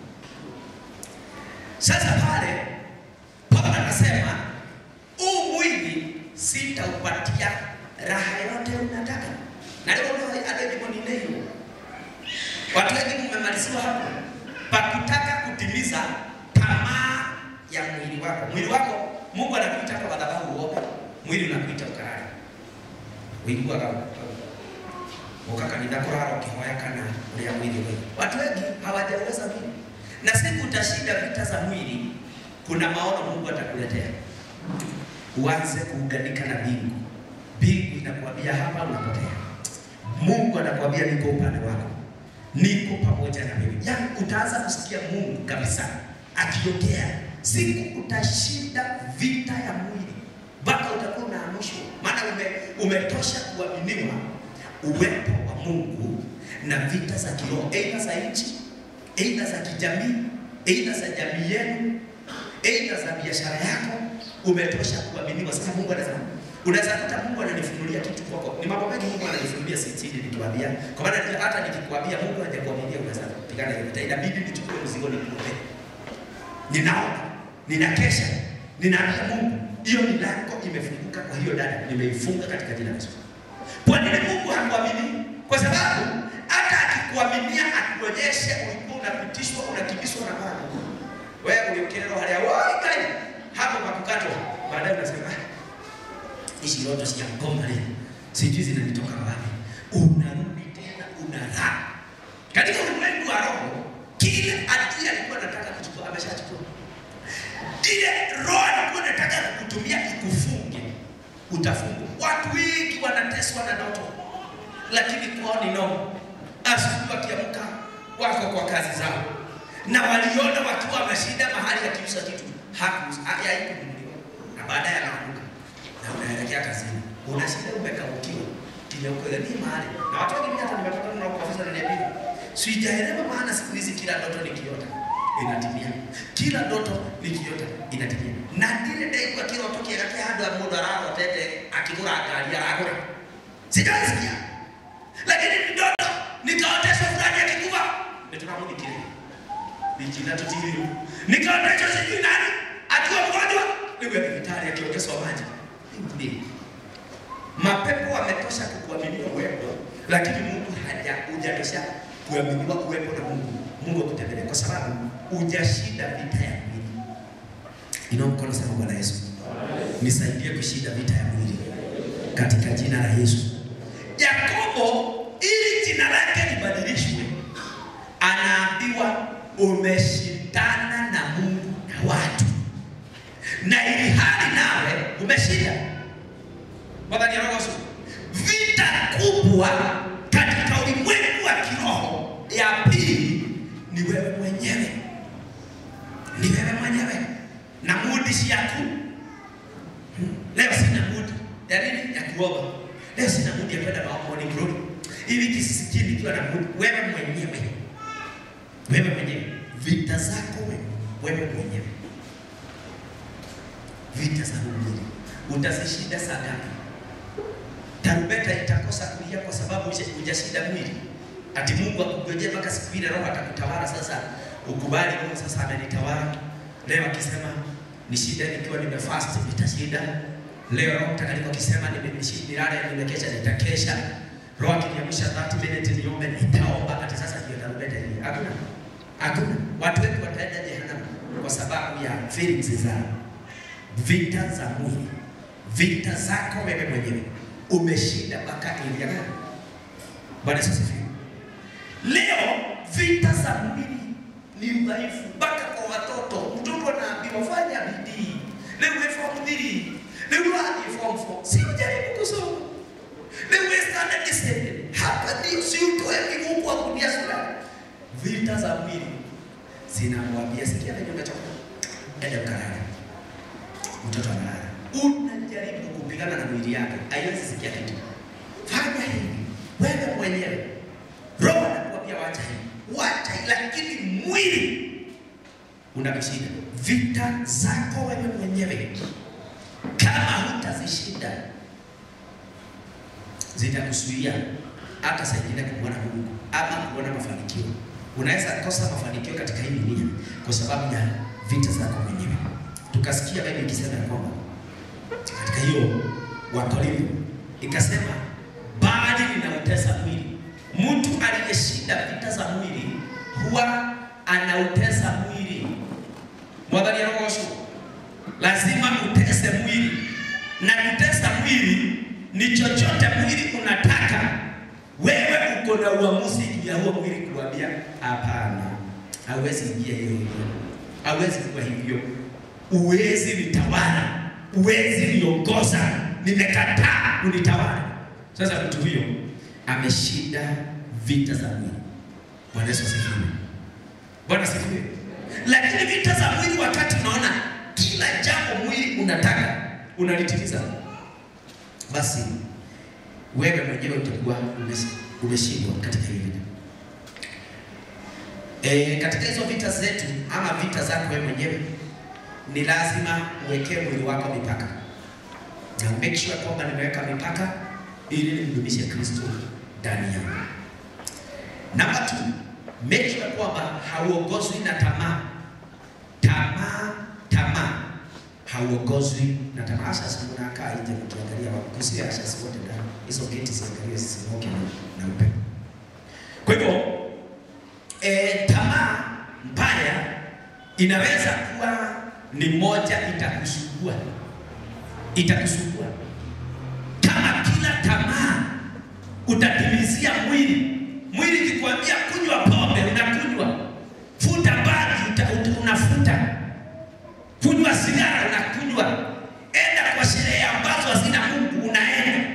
Sasa pale Paulo anasema mwili sitaupatia raha yote unataka. Na leo ndio hiyo. Watu wengi mmemaliziwa hapo pa kutaka kutimiza tamaa ya mwili wako. Mwili wako Mungu anakuita kwa madhabahu uombe, mwili unakuita ukarari. Wengine wakaka ninakorara ukihoya kana ule mwili wewe. Watu wengi hawajaweza mwili. Na siku utashinda vita za mwili, kuna maono Mungu atakuletea. uanze kuunganika na mbingu. Mbingu inakuambia hapa unapotea. Mungu anakuambia niko upande wako, niko pamoja na wewe. Yaani utaanza kusikia Mungu kabisa akiongea. Siku utashinda vita ya mwili, mpaka utakuwa unaamshwa. Maana umetosha kuaminiwa uwepo wa Mungu na vita za kiroho, aidha za nchi, aidha za kijamii, aidha za jamii yenu, aidha za biashara yako. Umetosha kuaminiwa. Sasa Mungu anasema, unaweza kuta Mungu ananifunulia kitu kwako. Ni mambo mengi Mungu ananifunulia sitini nikiwaambia. Kwa maana hata nikikwambia Mungu hajakuaminia unaweza kupigana hiyo vita. Inabidi nichukue mzigo nikupe. Ninaomba, ninakesha, ninaambia Mungu, hiyo milango imefunguka, kwa hiyo dada nimeifunga katika jina la Yesu. Kwa nini Mungu hakuamini? Kwa sababu hata akikuaminia akuonyeshe ulikuwa unapitishwa, unakimbishwa na bado. Wewe uliokelewa hali ya wai kai hapo makukato. Baadaye unasema hizi ndoto si ya ngoma leo. Sijui zinanitoka wapi. Unarudi tena unalala. Katika ulimwengu wa roho, kile adui alikuwa anataka kuchukua ameshachukua. Ile roho alikuwa anataka kukutumia ikufunge, utafungwa. Watu wengi wanateswa na ndoto, lakini kwao ni nomo. Asubuhi wakiamka wako kwa kazi zao, na waliona wakiwa wameshinda mahali akiuza kitu haikununuliwa, na baadaye anaanguka na unaelekea kazini. Unashinda umekaukiwa kinyokoza ni mahali, na watu wengi hata nimepata na profesa ananiambia sijaelewa maana siku hizi kila ndoto nikiota inatimia. Kila ndoto nikiota inatimia. Na ile dai kwa kila ndoto yake hadi amodara tete akigura gari agura. Sijasikia. Lakini ndoto nikaotesha fulani akikufa. Ndio kile. Bijina tutili. Nikaotesha sijui nani akiwa mgonjwa. Niwe hospitali akiongezwa maji. Ndio. Mapepo wametosha kukuaminia wewe, lakini Mungu hujatosha kuaminiwa uwepo na Mungu. Mungu akutembelee kwa sababu hujashinda vita ya mwili. Inaomkono sana Bwana Yesu. Nisaidie kushinda vita ya mwili katika jina la Yesu. Yakobo, ili jina lake libadilishwe, anaambiwa umeshindana na Mungu na watu, na ili hali nawe umeshinda. Baba ni roho. Vita kubwa katika ulimwengu wa kiroho ya pili ni wewe mwenyewe. Ni wewe mwenyewe. Na mudi si yako. Leo sina mudi ya nini? Ya kuomba. Leo sina mudi ya kwenda morning glory. Ili kisisikii nikiwa na mudi. Wewe mwenyewe. Wewe mwenyewe. Vita zako wewe mwenyewe. Vita za mwili utazishinda sana. Tarumbeta itakosa kulia kwa sababu hujashinda mwili. Ati Mungu akungojea mpaka siku ile roho atakutawala. Sasa ukubali Mungu sasa amenitawala. Leo akisema nishinda nikiwa nimefast nitashinda. Leo Roho Mtakatifu akisema nilale nimekesha nitakesha. Roho akiniamsha 30 minutes niombe nitaomba. Hata sasa ndio tarumbeta hii. Hakuna. Watu wengi wataenda jehanamu kwa sababu ya feelings zao. Vita za mwili. Vita zako wewe mwenyewe umeshinda mpaka ile ya Bwana asifiwe. Leo vita za mwili ni udhaifu mpaka kwa watoto. Mtoto anaambiwa fanya bidii. Leo form 3, leo hadi form 4. Si jaribu kusoma. Leo standard discipline. Hapa ni usiotoe miguu kwa kunia sura. Vita za mwili zinamwambia sikia leo umechoka. Enda ukalala. Mtoto analala. Unajaribu kupigana na mwili yako. Haiwezi sikia kitu. Fanya hivi. Wewe mwenyewe. Roho anakuambia wacha hivi. Wacha hivi, lakini mwili unabishinda. Vita zako wewe mwenyewe kama hutazishinda zitakusuia hata saidina kumwona Mungu ama kuona mafanikio. Unaweza kosa mafanikio katika hii dunia kwa sababu ya vita zako mwenyewe. Tukasikia Biblia ikisema kwamba katika hiyo Wakorintho ikasema bali ninautesa mwili. Mtu aliyeshinda vita za mwili huwa anautesa mwili. Mwadhani roho lazima utese mwili. Na kutesa mwili ni chochote mwili unataka. Wewe uko na uamuzi ya huo mwili kuambia hapana. Hawezi ingia hiyo. Hawezi kuwa hivyo. Uwezi nitawala. uwezi niongoza, nimekataa unitawala. Sasa mtu huyo ameshinda vita za mwili. Bwana Yesu asifiwe. Bwana asifiwe. Lakini vita za mwili, wakati unaona kila jambo mwili unataka unalitimiza, basi wewe mwenyewe utakuwa umeshindwa katika hili. Katika hizo vita zetu ama vita zako wewe mwenyewe, ni lazima uwekee mwili wako mipaka. Na make sure kwamba nimeweka mipaka ili nimdumishe Kristo ndani yangu. Namba 2, make sure kwamba hauongozwi na tamaa. Hauongozwi na tamaa. Sasa unakaa nje ukiangalia wakusia sasa wote ndani. Hizo geti zinaangalia sisimoke na upepo. Kwa hivyo tamaa mbaya inaweza kuwa ni moja, itakusumbua. Kama kila tamaa utatimizia mwili kikwambia kunywa pombe unakunywa, futa bangi unafuta, kunywa sigara unakunywa, enda kwa sherehe ambazo hazina Mungu unaenda.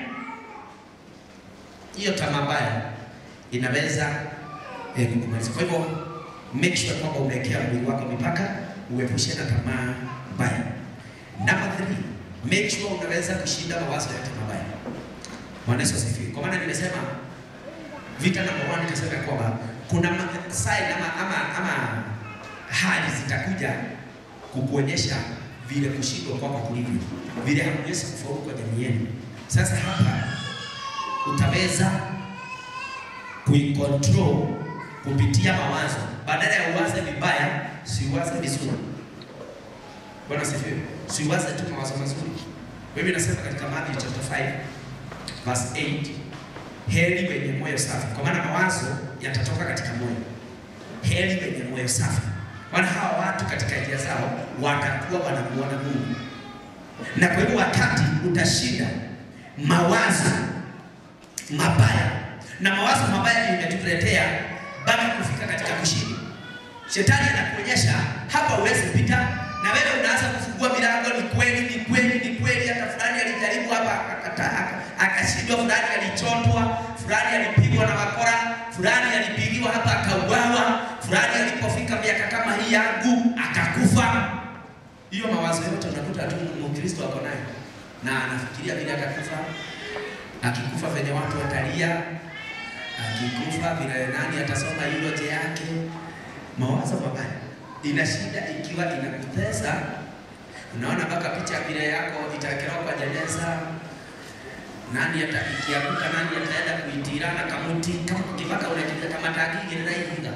Hiyo tamaa mbaya inaweza kukumaliza. Kwa hivyo make sure kwamba umewekea mwili wako mipaka, uepushe na tamaa mbaya. Namba 3, make sure unaweza kushinda mawazo ya tamaa mbaya. Bwana Yesu asifiwe. Kwa maana nimesema vita namba 1, nikasema kwamba kuna sign ama hali zitakuja kukuonyesha vile kushindwa kwako kulivyo, vile hamwezi kufaulu kwa jamii yenu. Sasa hapa utaweza kuicontrol kupitia mawazo. Badala ya uwaze vibaya, si uwaze vizuri. Bwana asifiwe. Si uwaze tu mawazo mazuri. Mimi nasema katika Mathayo chapter 5 verse 8, heri wenye moyo safi, kwa maana mawazo yatatoka katika moyo. Heri wenye moyo safi, maana hawa watu katika njia zao watakuwa wanamuona Mungu. Na kwa hivyo wakati utashinda mawazo mabaya, na mawazo mabaya yametuletea bado kufika katika kushinda. Shetani anakuonyesha hapa huwezi pita, na wewe unaanza kufungua milango. Ni kweli hata fulani alijaribu hapa akashindwa, fulani alichotwa, fulani alipigwa na wakora, fulani alipigiwa hapa akauawa, fulani alipofika miaka kama hii yangu akakufa. Hiyo mawazo yote unakuta tu Mkristo wako nayo, na anafikiria vile atakufa, akikufa venye watu watalia, akikufa vile nani atasoma eulogy yake. Mawazo mabaya ina shida ikiwa inakutesa. Unaona mpaka picha vile yako itakewa kwa jeneza, nani atakiakuka, nani ataenda kuitirana kamuti, kama kibaka unakiza kama tagi ile higa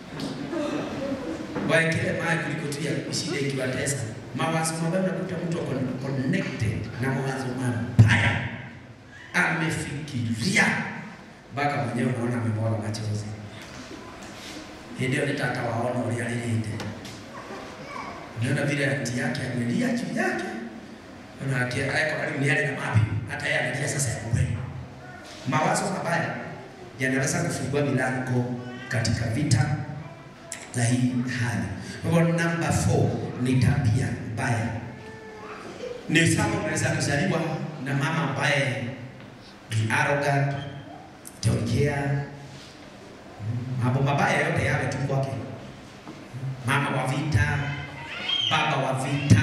waekele maji kuliko tu ya kushida ikiwatesa. Mawazo mabaya unakuta mtu connected na mawazo mabaya, amefikiria mpaka mwenyewe unaona amemwaga machozi. Ndio nitakawaona wale alilinde. Unaona vile anti yake amelia juu yake. Unaona ayako karibu yale na mapi. Hata yeye analia sasa yakuwe. Mawazo mabaya yanaweza kufungua milango katika vita za hii hali. Kwa namba 4 ni tabia mbaya. Ni sababu unaweza kuzaliwa na mama ambaye ni arrogant, tokea mambo mabaya yote yale tu kwake. Mama wa vita, baba wa vita,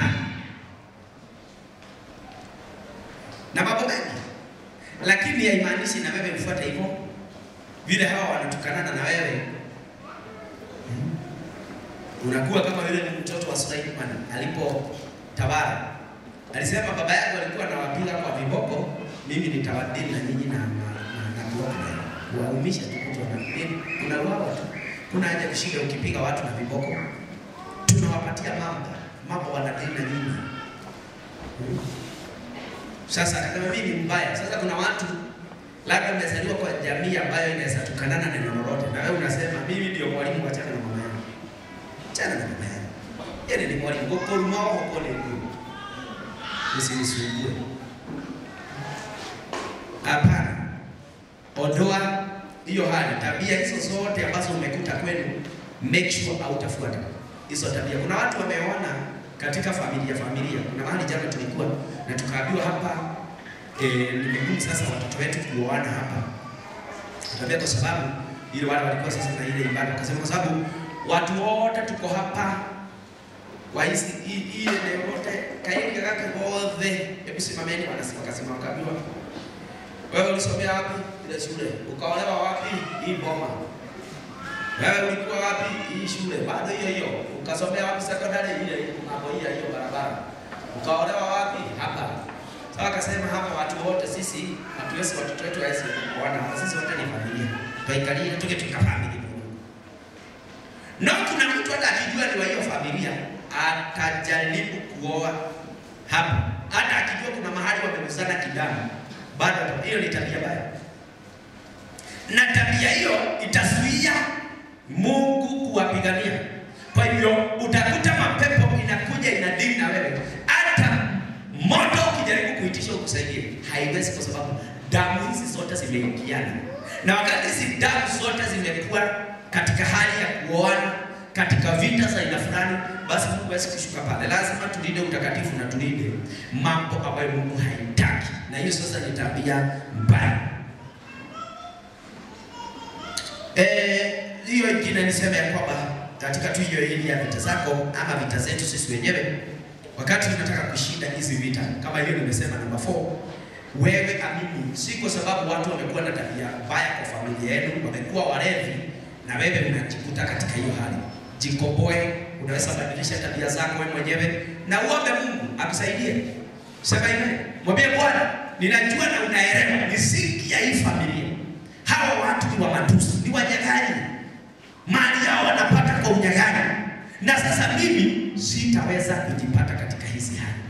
na mambo mengi. Lakini haimaanishi na wewe ufuate hivyo. Vile hawa wanatukanana na wewe, unakuwa kama vile mtoto wa Suleiman alipotawala. Alisema baba yangu alikuwa anawapiga kwa viboko, mimi nitawadili na nyinyi na kuwaumisha tu. Kuna wao tu. Kuna haja kushika ukipiga watu na viboko. Tunawapatia mambo wanadili na nini. Sasa kama mimi ni mbaya, sasa kuna watu labda mmezaliwa kwa jamii ambayo inaweza tukanana na neno lolote, na wewe unasema mimi ndio mwalimu wa chana na mama yangu. Chana na mama yangu. Yeye ni mwalimu kwa mao kwa leo. Usinisumbue. Hapana. Ondoa hiyo hali, tabia hizo zote ambazo umekuta kwenu, make sure hautafuata hizo tabia. Kuna watu wameona katika familia kuna mahali jana tulikuwa na tukaambiwa hapa ni muhimu sasa watoto wetu kuoana hapa. Tutabia kwa sababu ile wale walikuwa sasa na ile ibada, akasema kwa sababu watu wote tuko hapa kwa hizi ile wote kaini kaka wote, hebu simameni, wanasema kasema wakaambiwa wewe ulisomea wapi ile shule? Ukaolewa wapi hii Boma? Wewe ulikuwa wapi hii shule? Bado hiyo. Ukasomea wapi sekondari ile hapo hiyo barabara? Ukaolewa wapi? Hapa. Sasa akasema hapa watu wote sisi hatuwezi watoto wetu waweze kuoana. Sisi wote ni familia. Tuikalie tuke familia. Na kuna mtu hata akijua ni wa hiyo familia atajaribu kuoa hapa. Hata akijua kuna mahali wamegusana kidamu. Bado hiyo ni tabia mbaya. Na tabia hiyo itazuia Mungu kuwapigania. Kwa hivyo utakuta mapepo inakuja inadili na wewe. Hata moto ukijaribu kuitisha ukusaidie, haiwezi, kwa sababu damu hizi zote zimeingiana. Na wakati hizi damu zote zimekuwa katika hali ya kuoana, katika vita za aina fulani, basi Mungu hawezi kushuka pale. Lazima tulinde utakatifu na tulinde mambo ambayo Mungu haitaki. Na hiyo sasa ni tabia mbaya. Hiyo ingine niseme ya kwamba katika tu hiyo ili ya vita zako ama vita zetu sisi wenyewe, wakati tunataka kushinda hizi vita, kama hiyo nimesema namba 4, wewe amini, si kwa sababu watu wamekuwa na tabia mbaya kwa familia yenu, wamekuwa walevi na wewe unajikuta katika hiyo hali. Jikomboe, unaweza badilisha tabia zako wewe mwenyewe na uombe Mungu akusaidie. Sema hivi, mwambie Bwana, ninajua na unaelewa misingi ya hii familia. Hawa watu ni wa matusi, ni wanyang'anyi. Mali yao wanapata kwa unyang'anyi. Na sasa mimi sitaweza kujipata katika hizi hali.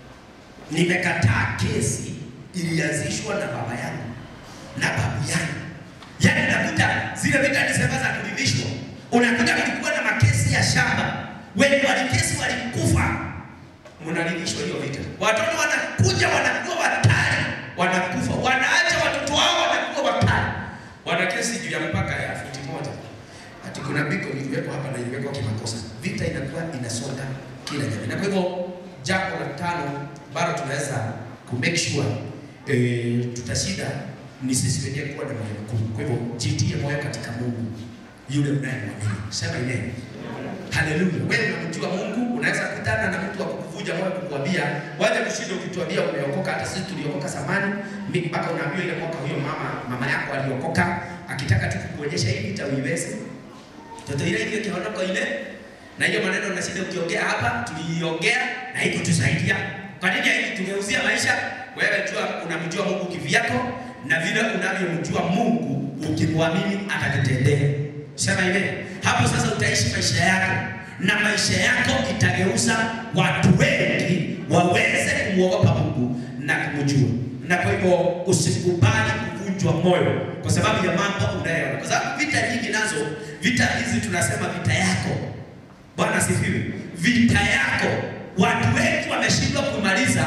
Nimekataa kesi ilianzishwa na baba yangu na babu yangu. Yaani nakuta zile vita nisema za kuridhishwa. Unakuta kulikuwa na makesi ya shamba. Wenye walikesi walikufa. Mnaridhishwa hiyo vita. Watoto wanakuja wanakuwa watari, wanakufa. Wanaacha watoto wao wanakuwa watari. Wana kesi juu ya mpaka ya futi moja. Ati kuna biko iliwekwa hapa na iliwekwa kimakosa. Vita inakuwa inasonga kila jamii. Na kwa hivyo jambo la 5 bado tunaweza ku make sure tutashinda ni sisi wenyewe kuwa na moyo mkuu. Kwa hivyo jitie moyo katika Mungu yule unayemwamini. Sema amen. Haleluya. Wewe unamjua Mungu, unaweza kutana na mtu akukuvunja moyo kukuambia, waje kushinda ukituambia umeokoka. Hata sisi tuliokoka zamani, mpaka unaambiwa ile mwaka huyo mama yako aliokoka, akitaka tu kukuonyesha hivi tauiweze. Toto ile ile kiondoka ile. Na hiyo maneno unashinda ukiongea hapa, tuliongea na iko tusaidia. Kwa nini hiki tungeuzia maisha? Wewe jua unamjua Mungu kivyako, na vile unavyomjua Mungu ukimwamini atakutendea. Sema amen. Hapo sasa utaishi maisha yako, na maisha yako itageuza watu wengi waweze kumuogopa Mungu na kumjua. Na kwa hivyo usikubali kuvunjwa moyo kwa sababu ya mambo unayoona. Kwa sababu vita nyingi nazo, vita hizi tunasema vita yako. Bwana sifiwe. Vita yako watu wengi wameshindwa kumaliza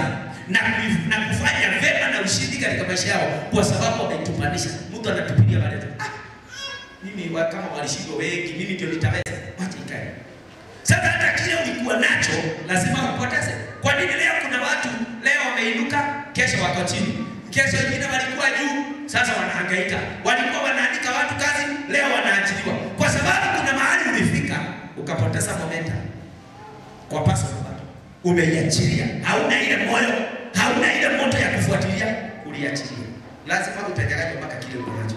na kufanya vema na ushindi katika maisha yao kwa sababu wametupanisha. Mtu anatupigia maneno. Mimi kama walishindwa wengi, mimi ndio nitaweza. Wacha ikae. Sasa hata kile ulikuwa nacho lazima upoteze. Kwa nini leo kuna watu leo wameinuka, kesho wako chini? Kesho wengine walikuwa juu, sasa wanahangaika. Walikuwa wanaandika watu kazi, leo wanaachiliwa. Kwa sababu kuna mahali ulifika ukapoteza momentum. Kwa paso bado umeiachilia. Hauna ile moyo, hauna ile moto ya kufuatilia, uliachilia. Lazima utanyang'anywa mpaka kile uko nacho.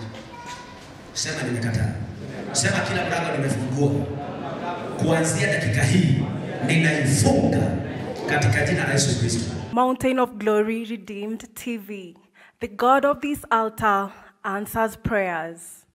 Sema nimekataa. Sema kila mlango nimefungua. Kuanzia dakika hii ninaifunga katika jina la Yesu Kristo. Mountain of Glory Redeemed TV. The God of this altar answers prayers.